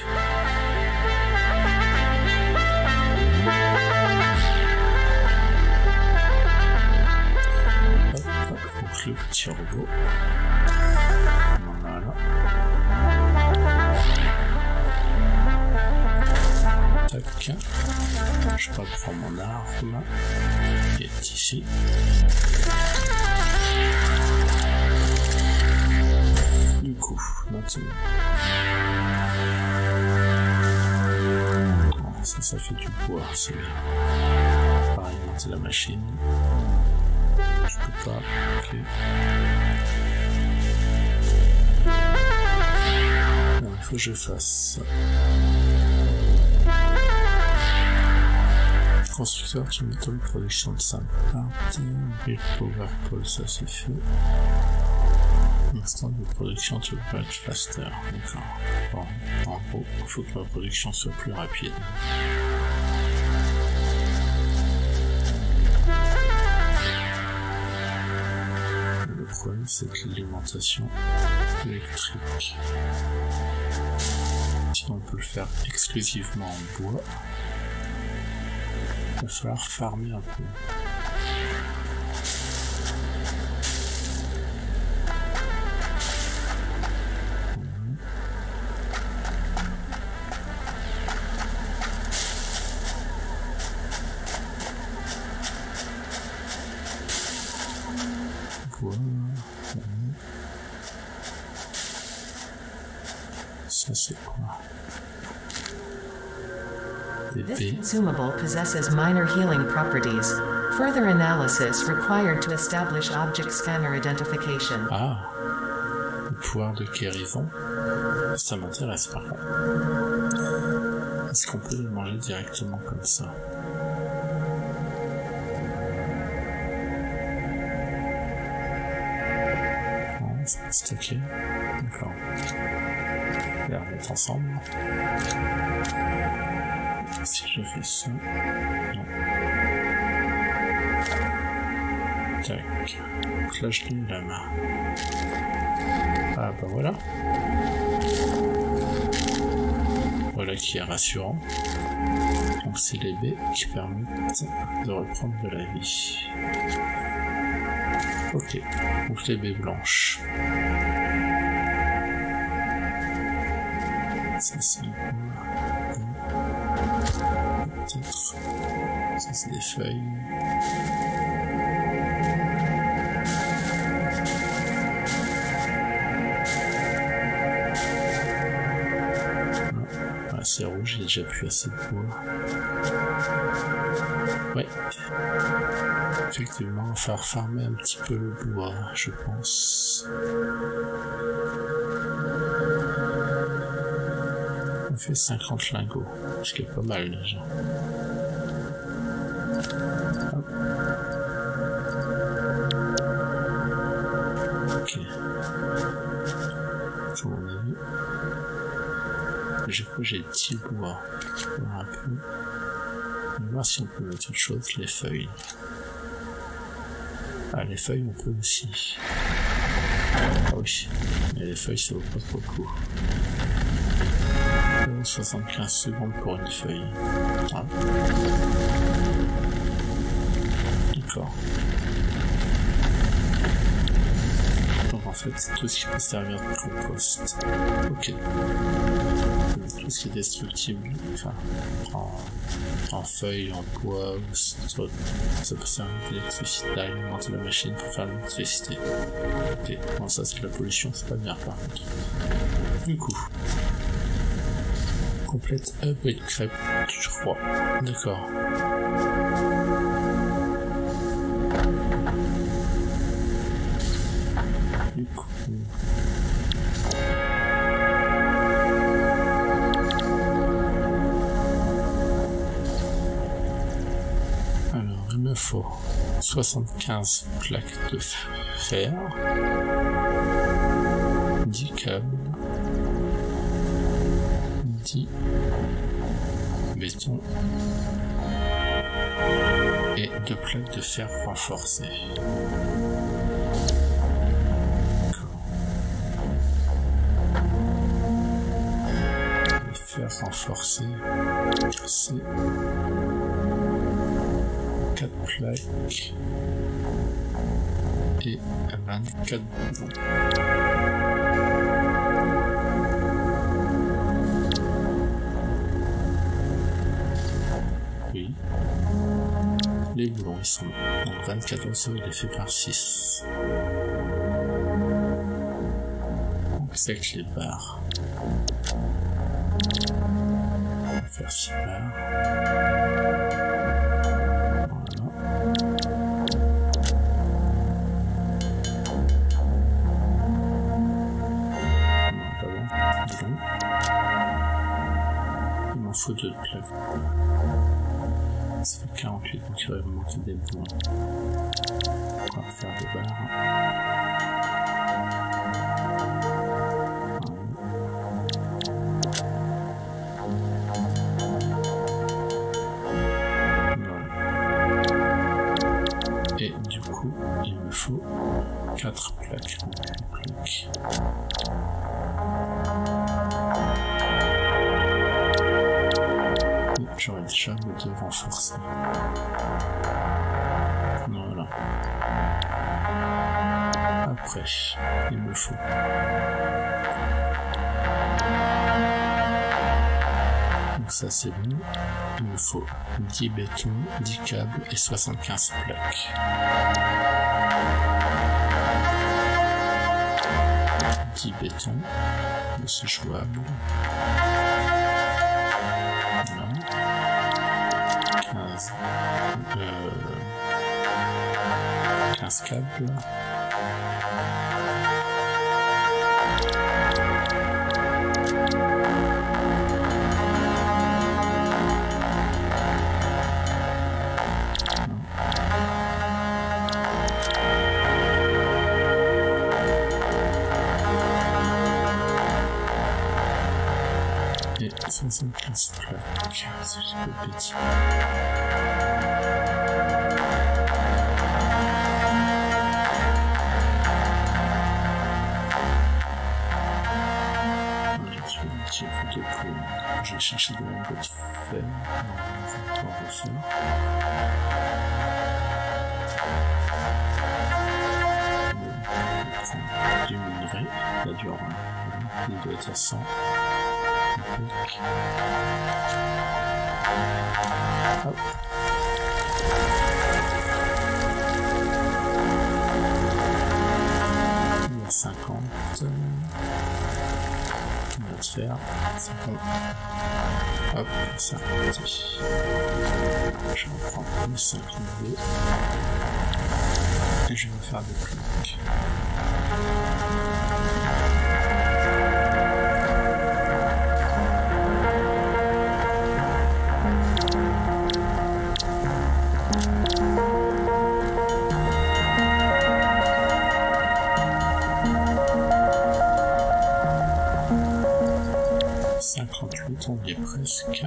Hop, donc le petit robot. Voilà. Tac. Je reprends mon arme. Il est ici. Du coup, maintenant. Oh, ça fait du bois, c'est bien. Pareil, monter la machine. Je peux pas. Ok. Bon, il faut que je fasse ça. Constructeur du métal, production de 5 parties, build power pole, ça c'est fait. Instant de production to batch faster, d'accord. Bon, en gros, il faut que ma production soit plus rapide. Le problème c'est que l'alimentation électrique. Sinon on peut le faire exclusivement en bois. Il va falloir farmer un peu. Voilà. Ça c'est quoi? This consumable possesses minor healing properties. Further analysis required to establish object scanner identification. Ah, le pouvoir de guérison. Ça m'intéresse par contre. Est-ce qu'on peut le manger directement comme ça? Non, c'est stocké. D'accord. On va remettre ensemble. Si je fais ça, non. Tac. Donc là, je l'ai la main. Ah bah voilà. Voilà qui est rassurant. Donc c'est les baies qui permettent de reprendre de la vie. Ok. Donc les baies blanches. Ça c'est peut-être. Ça c'est des feuilles. Ah, c'est rouge, j'ai déjà plus assez de bois. Ouais. Effectivement, il va falloir farmer un petit peu le bois, je pense. On fait 50 lingots, ce qui est pas mal déjà. Hop. Ok. J'en ai vu. J'ai 10 bois. On va voir un peu. On va voir si on peut mettre autre chose. Les feuilles. Ah, les feuilles on peut aussi. Ah oui. Mais les feuilles ça vaut pas trop le coup. 75 secondes pour une feuille. Ah. D'accord. Donc en fait, tout ce qui peut servir de compost. Ok. Tout ce qui est destructible, enfin, en feuilles, en bois, ou ça peut servir d'électricité, d'alimenter la machine pour faire de l'électricité. Ok. Bon, ça c'est de la pollution, c'est pas bien par contre. Du coup. Complète upgrade crêpe, je crois. D'accord. Du coup. Alors, il me faut 75 plaques de fer, 10 câbles, 10 béton et 2 plaques de fer renforcées. Le fer renforcé, c'est 4 plaques et 24 boulons. Oui. Les boulons, ils sont donc 24 morceaux, il est fait par 6. Donc c'est avec les barres. On va faire 6 barres. Il m'en faut 2 plaques. Ça fait 48, donc il va me manquer des boulons. On va faire des barres. Voilà. Et du coup, il me faut 4 plaques. J'aurais déjà le 2 renforcés. Voilà. Après, il me faut donc ça c'est bon. Il me faut 10 bétons, 10 câbles et 75 plaques. 10 bétons, c'est jouable. 15 câbles. Et 75 plaques, si je peux petit. Je vais chercher de la boîte fer. On va refaire. Du minerai, la dure, il doit être à 100. Hop. Il y a 50. On va te faire 50. Hop, ça reparti. Je vais prendre une 52 et je vais faire des plaques. presque.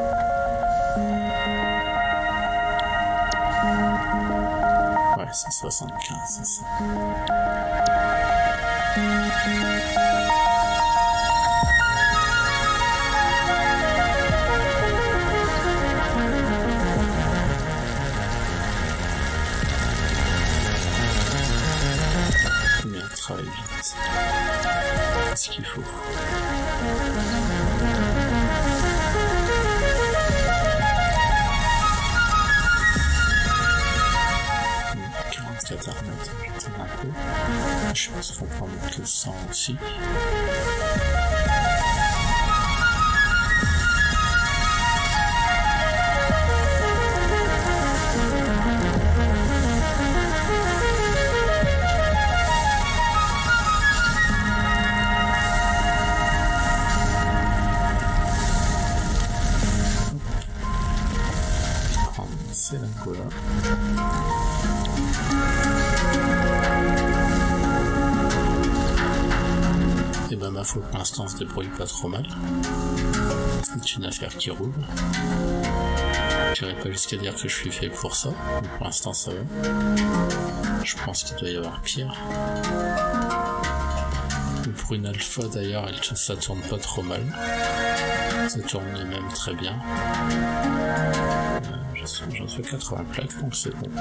Ouais, c'est 75, c'est ça. Bien, travaille vite. C'est ce qu'il faut. Un peu. Je pense qu'on prend le 100 aussi. Prendre ces lingots-là. Et ben ma foi pour l'instant se débrouille pas trop mal. C'est une affaire qui roule. J'irai pas jusqu'à dire que je suis fait pour ça, mais pour l'instant ça va. Je pense qu'il doit y avoir pire. Et pour une alpha d'ailleurs, ça tourne pas trop mal. Ça tourne même très bien. J'en fais 80 plaques donc c'est bon.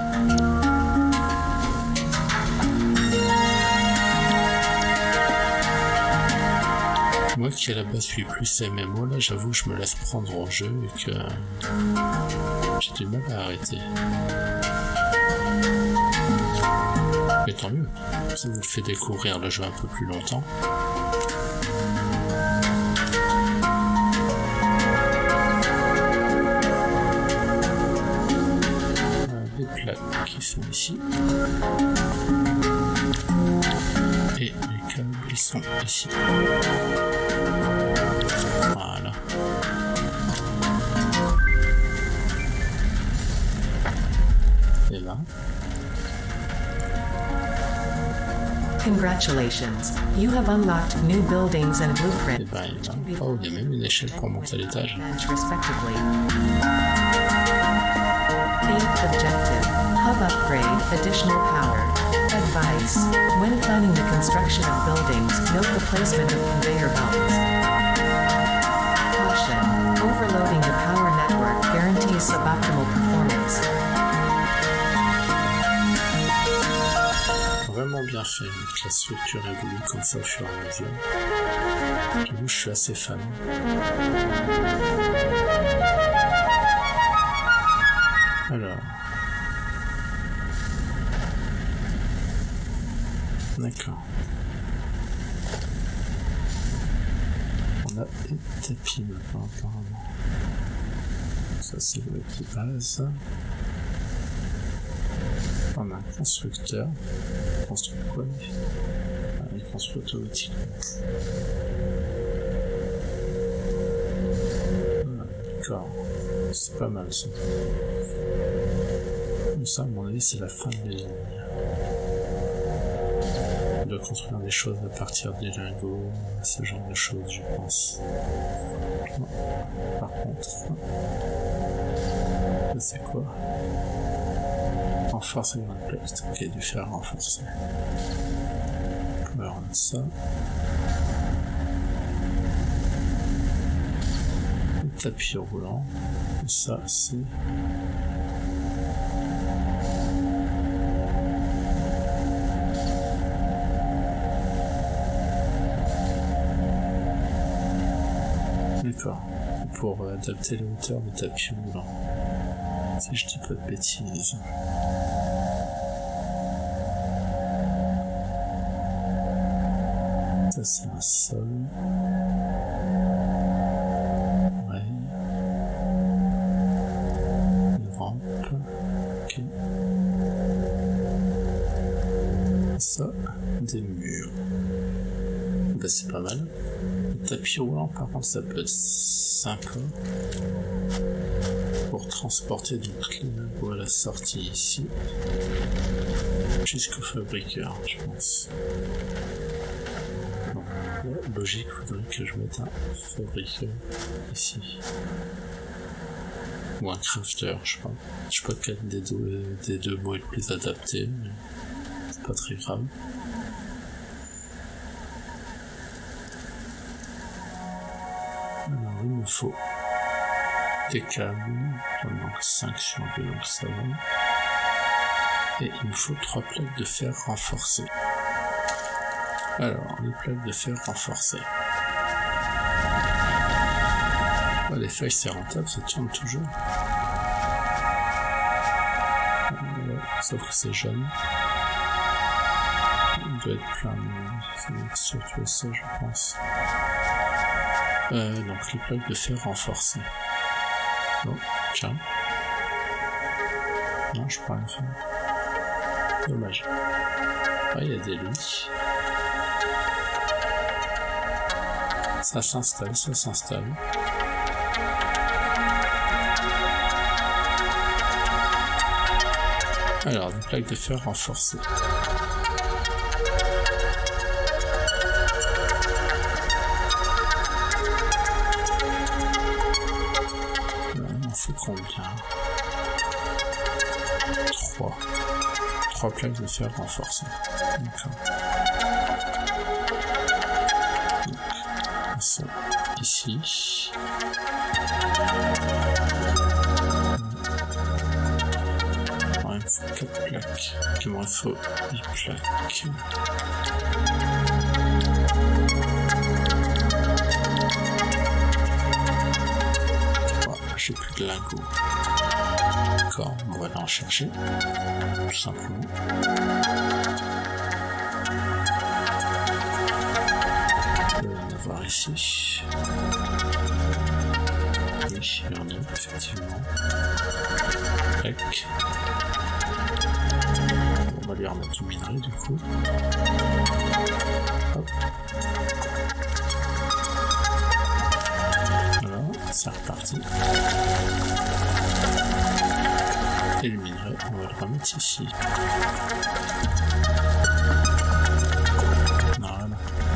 Moi qui à la base suis plus MMO, là j'avoue je me laisse prendre au jeu et que j'ai du mal à arrêter. Mais tant mieux, ça vous fait découvrir le jeu un peu plus longtemps. Les plaques qui sont ici. Et les câbles ils sont ici. Voilà. Et là. Congratulations, you have unlocked new buildings and Et blueprints. ben il y a... Oh, il y a même une échelle pour monter à l'étage. Respectively. 8th objective, hub upgrade, additional power. Advice, when planning the construction of buildings, note the placement of conveyor belts. Caution, overloading the power network guarantees suboptimal performance. Vraiment bien fait, que la structure évolue comme ça au fur et à mesure. J'avoue, je suis assez fan. Alors. D'accord. On a des tapis maintenant, apparemment. Ça, c'est le qui base. On a un constructeur. Construit quoi, lui? Il construit automatiquement. D'accord. C'est pas mal, ça. Ça, à mon avis, c'est la fin de la ligne. On doit construire des choses à partir des lingots, ce genre de choses, je pense. Par contre, c'est quoi? Renforcer une plate, ok, du fer renforcé. Alors on a ça. Le tapis roulant. Et ça, c'est... D'accord. Pour adapter la hauteur du tapis roulant. Si je dis pas de bêtises. Ça c'est un sol. Ouais. Une rampe. Ok. Ça, des murs. Bah c'est pas mal. Le tapis roulant par contre ça peut être sympa. Pour transporter donc les lingots à la sortie ici. Jusqu'au fabriqueur, je pense. logique, il faudrait que je mette un fabricant ici. Ou un crafter, je sais pas. Je sais pas quel des deux mots est le plus adapté, mais c'est pas très grave. Alors il me faut des câbles, j'en manque 5 sur 2, donc ça va. Et il me faut 3 plaques de fer renforcées. Alors, les plaques de fer renforcées. Oh, les feuilles c'est rentable, ça tourne toujours. Sauf que c'est jaune. Il doit être plein, mais c'est surtout ça je pense. Donc les plaques de fer renforcées. Oh, tiens. Non, je peux rien faire. Dommage. Ah, il y a des lits. Ça s'installe, ça s'installe. Alors, des plaques de fer renforcées. Il en faut combien? 3. 3 plaques de fer renforcées. D'accord. Donc, ça, ici. Il me faut 4 plaques. Il me faut 8 plaques. Voilà, j'ai plus de lingots. D'accord, on va aller en chercher. Tout simplement. On va en avoir ici. Oui, il y en a effectivement. Tac. On va lui remettre du minerai du coup. Hop. Voilà, c'est reparti. Et le minerai, on va le remettre ici. Voilà.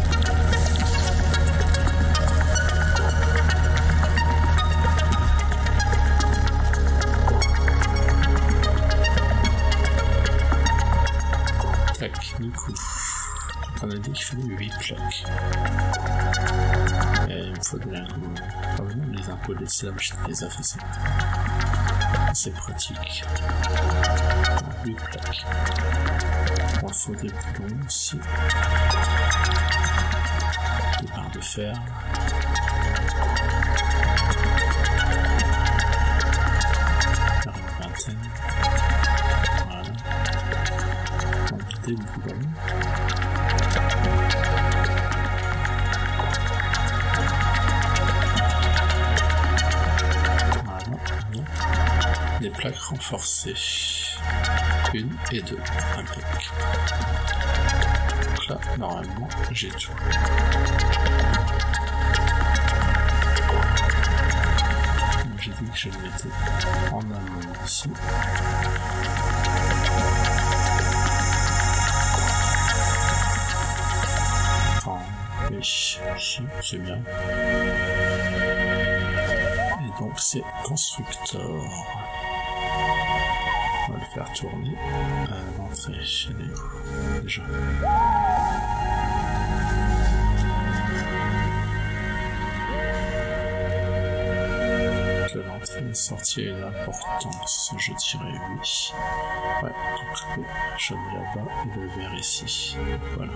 Tac, du coup, on a dit qu'il fallait 8 plaques. Et il me faut de lingots. Ah oui, les impôts des slabs, je les ai fait ça. C'est pratique. 8 plaques. Il faut des boulons aussi. Des barres de fer. Faire une vingtaine. Voilà. Donc des boulons. Des plaques renforcées. 1 et 2. Impec. Donc là, normalement, j'ai tout. J'ai dit que je le mettais en amont ici. Enfin, oui, ici, c'est bien. Et donc, c'est constructeur. On va le faire tourner à l'entrée chez les déjà. Que l'entrée et sortie ait une importance, je dirais oui. Ouais, donc le jaune là-bas et le vert ici. Voilà.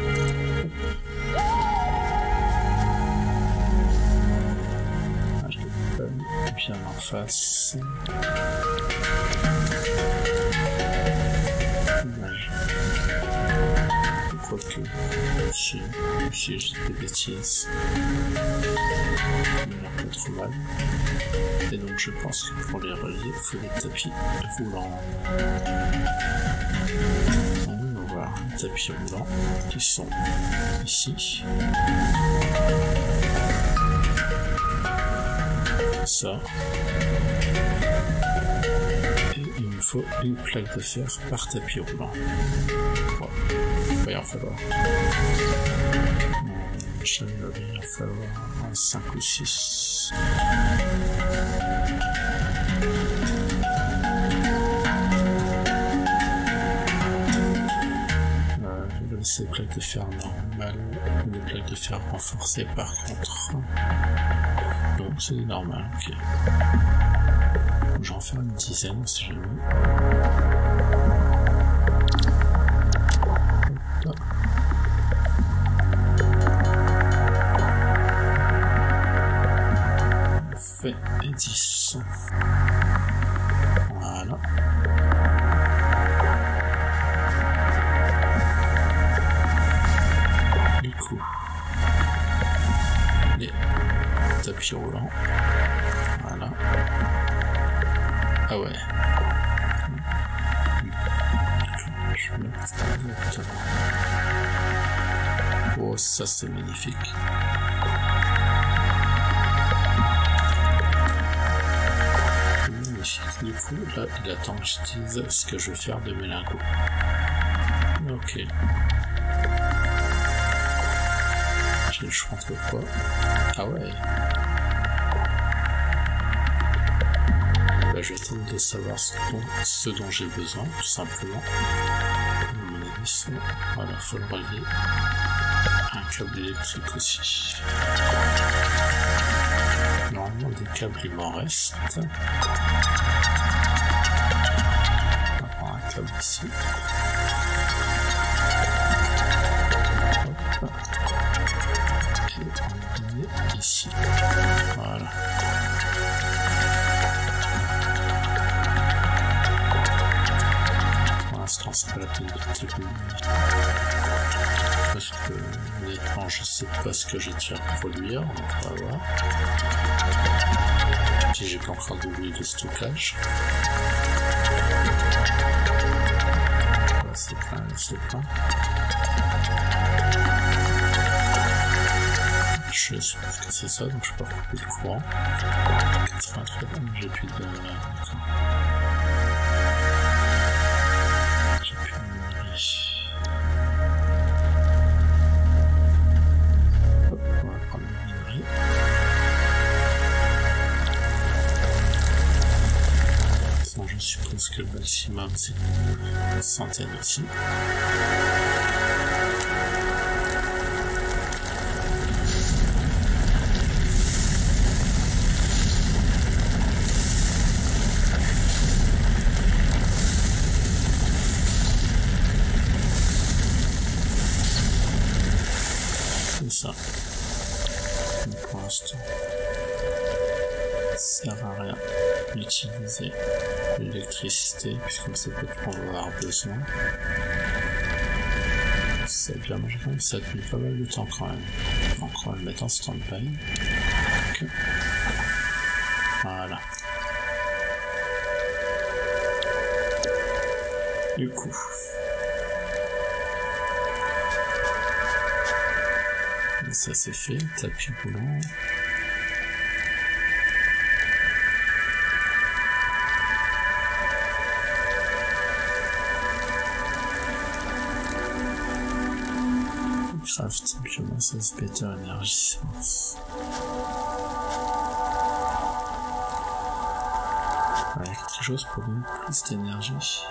Ah, je l'ai pas mis bien en face. Dommage. Quoique, si j'ai des bêtises, il n'y a pas trop mal. Et donc je pense que pour les relier, il faut des tapis roulants. On va voir les tapis roulants qui sont ici. Ça. Il me faut une plaque de fer par tapis roulant. Voilà. Il va y en falloir. Je vais bien falloir 5 ou 6. Ces plaques de fer normales, des plaques de fer renforcées par contre. Donc c'est normal, ok. J'en fais une dizaine si jamais. Hop. On fait 10. Voilà. Du coup, les tapis roulants. Voilà. Ah ouais. Je me exactement. Oh, ça c'est magnifique. Magnifique. Du coup, là, il attend que je dise ce que je vais faire de mes lingots. Ok. J'ai le choix entre quoi? Ah ouais. Bah, je vais tenter de savoir ce dont j'ai besoin, tout simplement. À mon avis, voilà, faut le relier. Un câble électrique aussi. Normalement, des câbles, il m'en reste. On va prendre un câble ici. Hop. Et on est ici. Voilà. C'est pas la peine de technique parce que honnêtement je sais pas ce que j'ai déjà à produire, donc on va voir si j'ai pas encore d'oublier de stockage. Là c'est plein, là c'est plein. Je suppose que c'est ça, donc je peux couper le courant. 83, j'ai plus de... Hop, on va prendre le minerai. Bon, je suppose que le maximum c'est une centaine aussi. Ça. Mais pour l'instant, ça sert à rien d'utiliser l'électricité puisqu'on ne sait pas de quoi on va avoir besoin. C'est bien, moi j'ai quand même ça a tenu pas mal de temps quand même. Donc on va le mettre en stand-by. Okay. Voilà. Du coup. Ça c'est fait, tapis roulant. Craft biomasse better energy source. Il y a quelque chose pour donner plus d'énergie.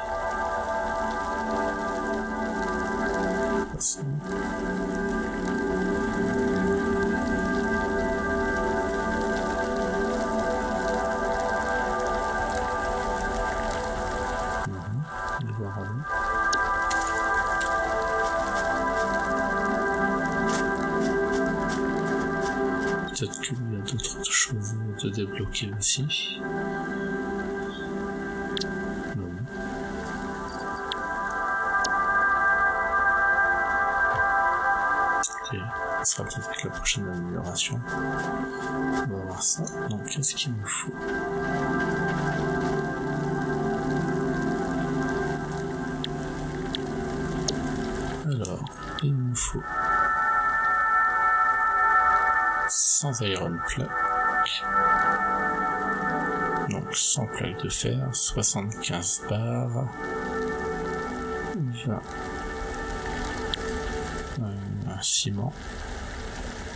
Peut-être qu'il y a d'autres choses de débloquer aussi. Non. Ok, ça sera peut-être avec la prochaine amélioration. On va voir ça. Donc, qu'est-ce qu'il nous faut? Alors, il nous faut 100 iron plaques, donc 100 plaques de fer, 75 barres, 20 un ciment,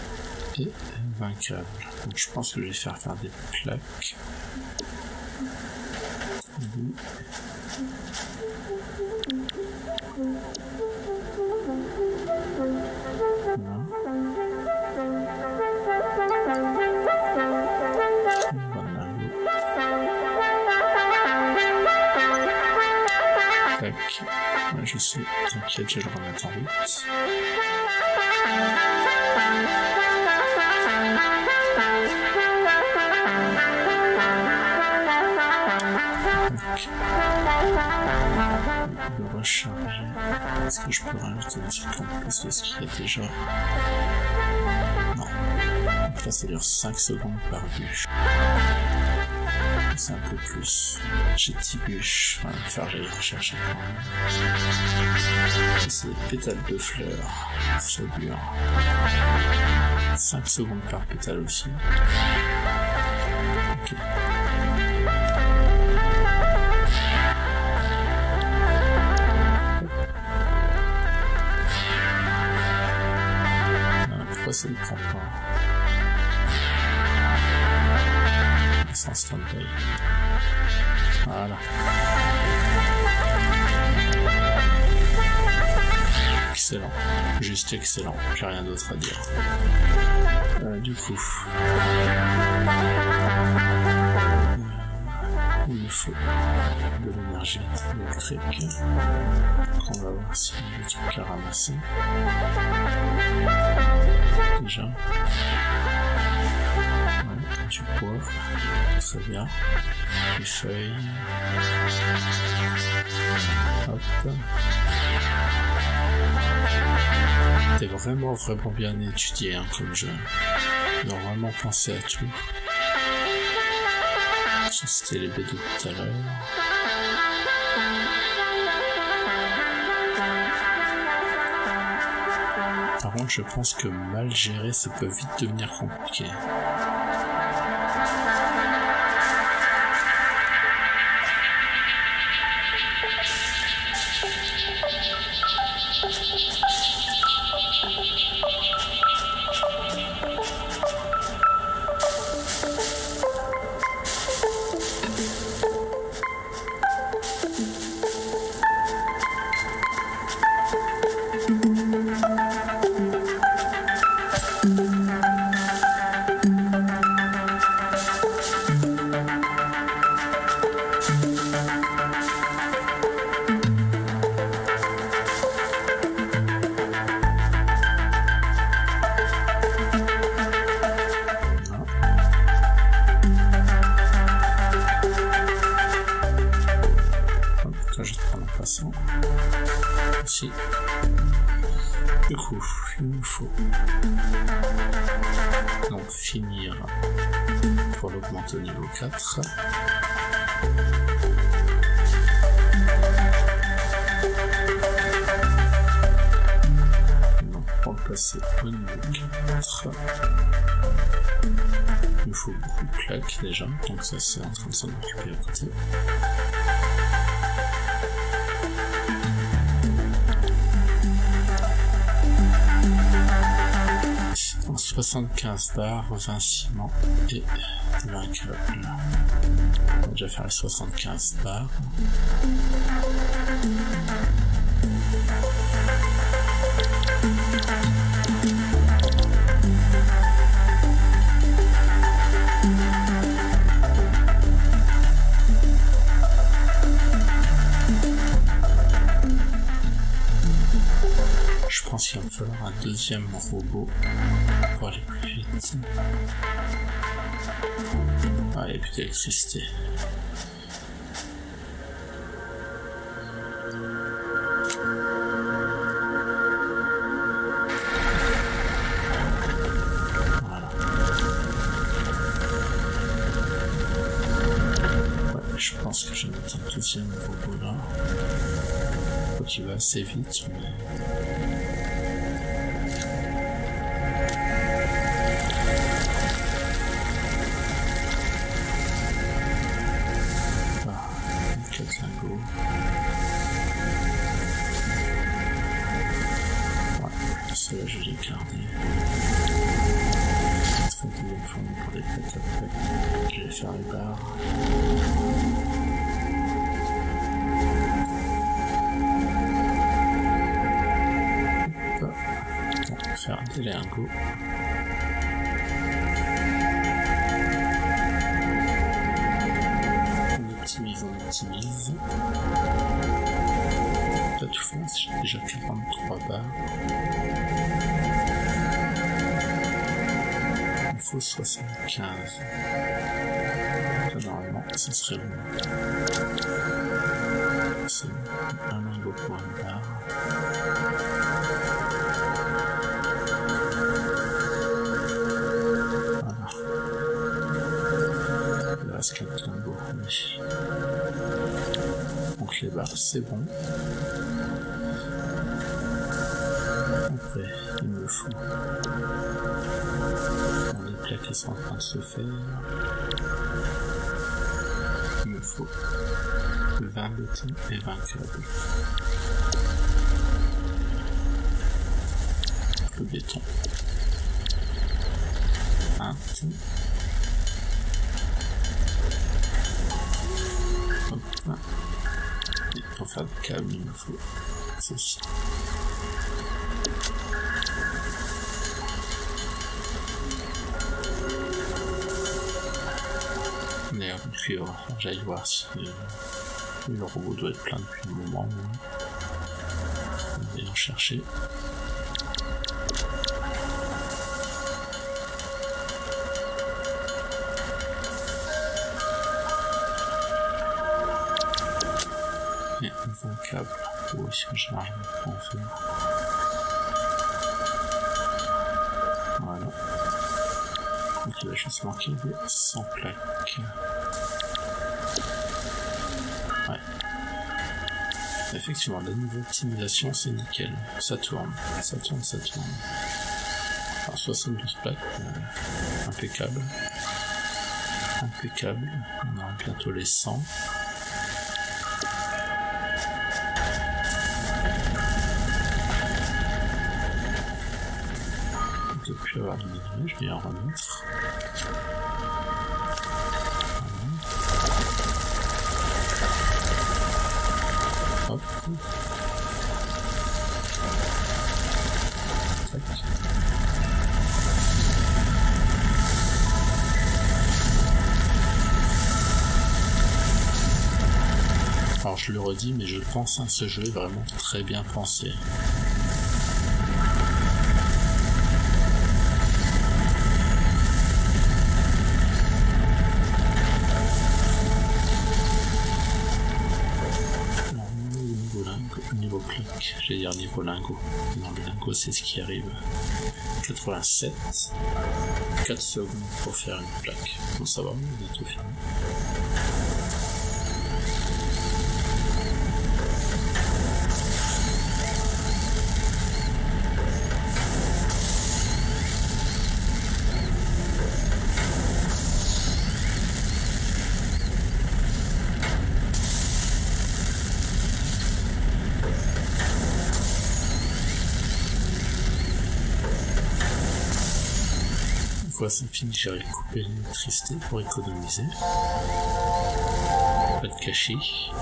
et 20 câbles. Donc je pense que je vais faire des plaques. Ouais, je sais, t'inquiète, je vais le remettre en route. Le recharger. Est-ce que je peux rajouter un truc en plus de ce qu'il y a déjà? Non. Donc là, ça dure 5 secondes par bûche. C'est un peu plus. J'ai 10 bûches. On va me faire j'aille rechercher quand même. C'est des pétales de fleurs. Ça dure 5 secondes par pétale aussi. Ok. Pourquoi ça ne prend pas? Sans stand-by. Voilà. Excellent. Juste excellent. J'ai rien d'autre à dire. Du coup. Il me faut de l'énergie électrique. Donc on va voir s'il y a des trucs à ramasser. Déjà. Du bois, très bien, des feuilles, hop, t'es vraiment bien étudié hein, comme jeu, normalement penser à tout, c'était les bébés tout à l'heure. Par contre je pense que mal gérer ça peut vite devenir compliqué. Ici. Du coup, il nous faut donc finir pour l'augmenter au niveau 4. Donc pour le passer au niveau 4, il nous faut beaucoup de plaques déjà, donc ça c'est en train de s'en occuper à côté. Donc 75 barres, 20 ciment et 20 câbles. On va déjà faire les 75 barres. Je pense qu'il va me falloir un deuxième robot pour aller plus vite. Ah, il n'y a plus d'électricité. Voilà. Ouais, je pense que je vais mettre un deuxième robot là. Faut qu'il va assez vite, mais... Ouais, ça là je l'ai gardé. il faut me prendre des plaques après. Je vais faire les barres. Hop. On va faire des lingots. On optimise. Pas tout faire, j'ai déjà 43 barres. Il faut 75. Là, normalement, ça serait bon. C'est un lingot pour une barre. Voilà. Il reste 4 lingots. Donc les barres, c'est bon. Après, il me faut. Les plaques qui sont en train de se faire. Il me faut 20 bétons et 20 câbles. Le béton. 1. Hop. Et pour faire des câbles, il me faut ceci. D'ailleurs, j'aille voir si le robot doit être plein depuis un moment. On va en chercher. Et un bon câble. Oui, j'ai largement pas en faire. Voilà. Donc il va juste manquer de 100 plaques. Ouais. Effectivement, le niveau d'optimisation c'est nickel. Ça tourne. Alors 72 plaques, impeccable. On a bientôt les 100. Depuis avoir le minerai, je vais en remettre. Hop. Tac. Alors je le redis, mais je pense que ce jeu est vraiment très bien pensé. J'allais dire niveau lingot. Non, le lingot c'est ce qui arrive. 87. 4 secondes pour faire une plaque. Bon, ça va, on est bientôt fini. C'est fini, j'ai coupé l'électricité pour économiser. Pas de cachet.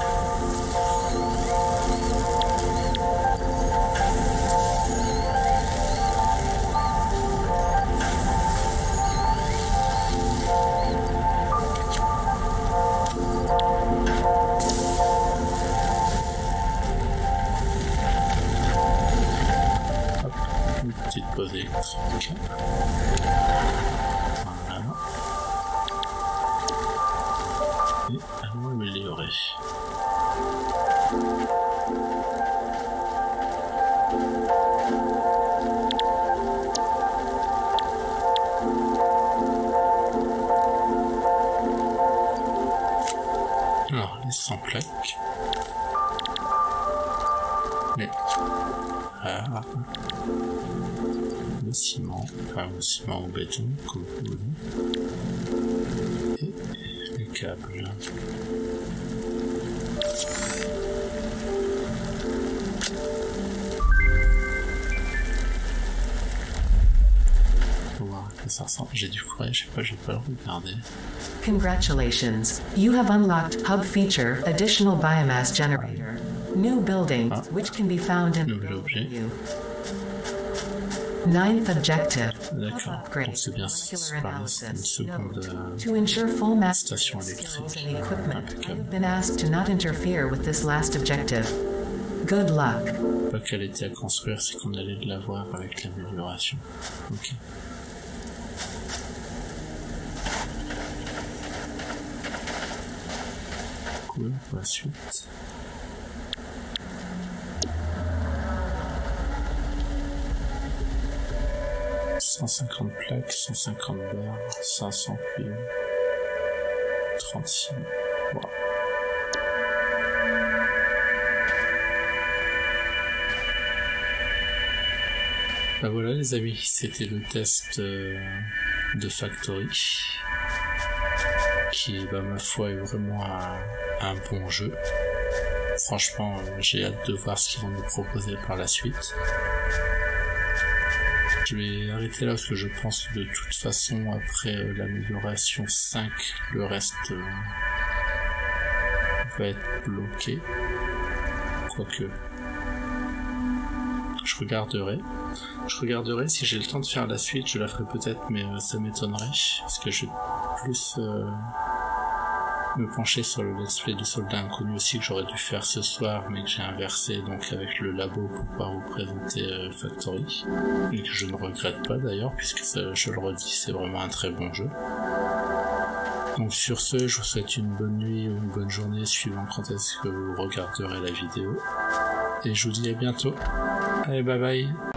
Hop, une petite pause électrique. Allons améliorer. Alors, les 100 plaques. Les... Ah. Le ciment, enfin le ciment au béton, comme vous voulez. Et les câbles. On va voir ça ressemble. J'ai du courage, j'ai pas le regarder. Congratulations, you have unlocked Hub Feature Additional Biomass Generator. New buildings, which can be found in Nouvel objet. Ninth objective. D'accord, donc c'est bien ça, c'est pareil, c'est une seconde To ensure full mass station skills électrique. and equipment, I Impeccable. have been asked to not interfere with this last objective. Good luck. Pas qu'elle était à construire, c'est qu'on allait la voir avec l'amélioration. Ok. Cool, pour la suite. « 150 plaques, 150 barres, 500 cuivres, 36 wow. Bah voilà les amis, c'était le test de Factory qui, bah, ma foi, est vraiment un bon jeu. Franchement, j'ai hâte de voir ce qu'ils vont nous proposer par la suite. Je vais arrêter là parce que je pense que de toute façon, après l'amélioration 5, le reste va être bloqué. Quoique, je regarderai si j'ai le temps de faire la suite, je la ferai peut-être, mais ça m'étonnerait parce que je vais plus me pencher sur le let's play du Soldat Inconnu aussi que j'aurais dû faire ce soir mais que j'ai inversé donc avec le labo pour pouvoir vous présenter Factory et que je ne regrette pas d'ailleurs puisque ça, je le redis, c'est vraiment un très bon jeu. Donc sur ce, je vous souhaite une bonne nuit ou une bonne journée suivant quand est-ce que vous regarderez la vidéo et je vous dis à bientôt. Allez, bye bye.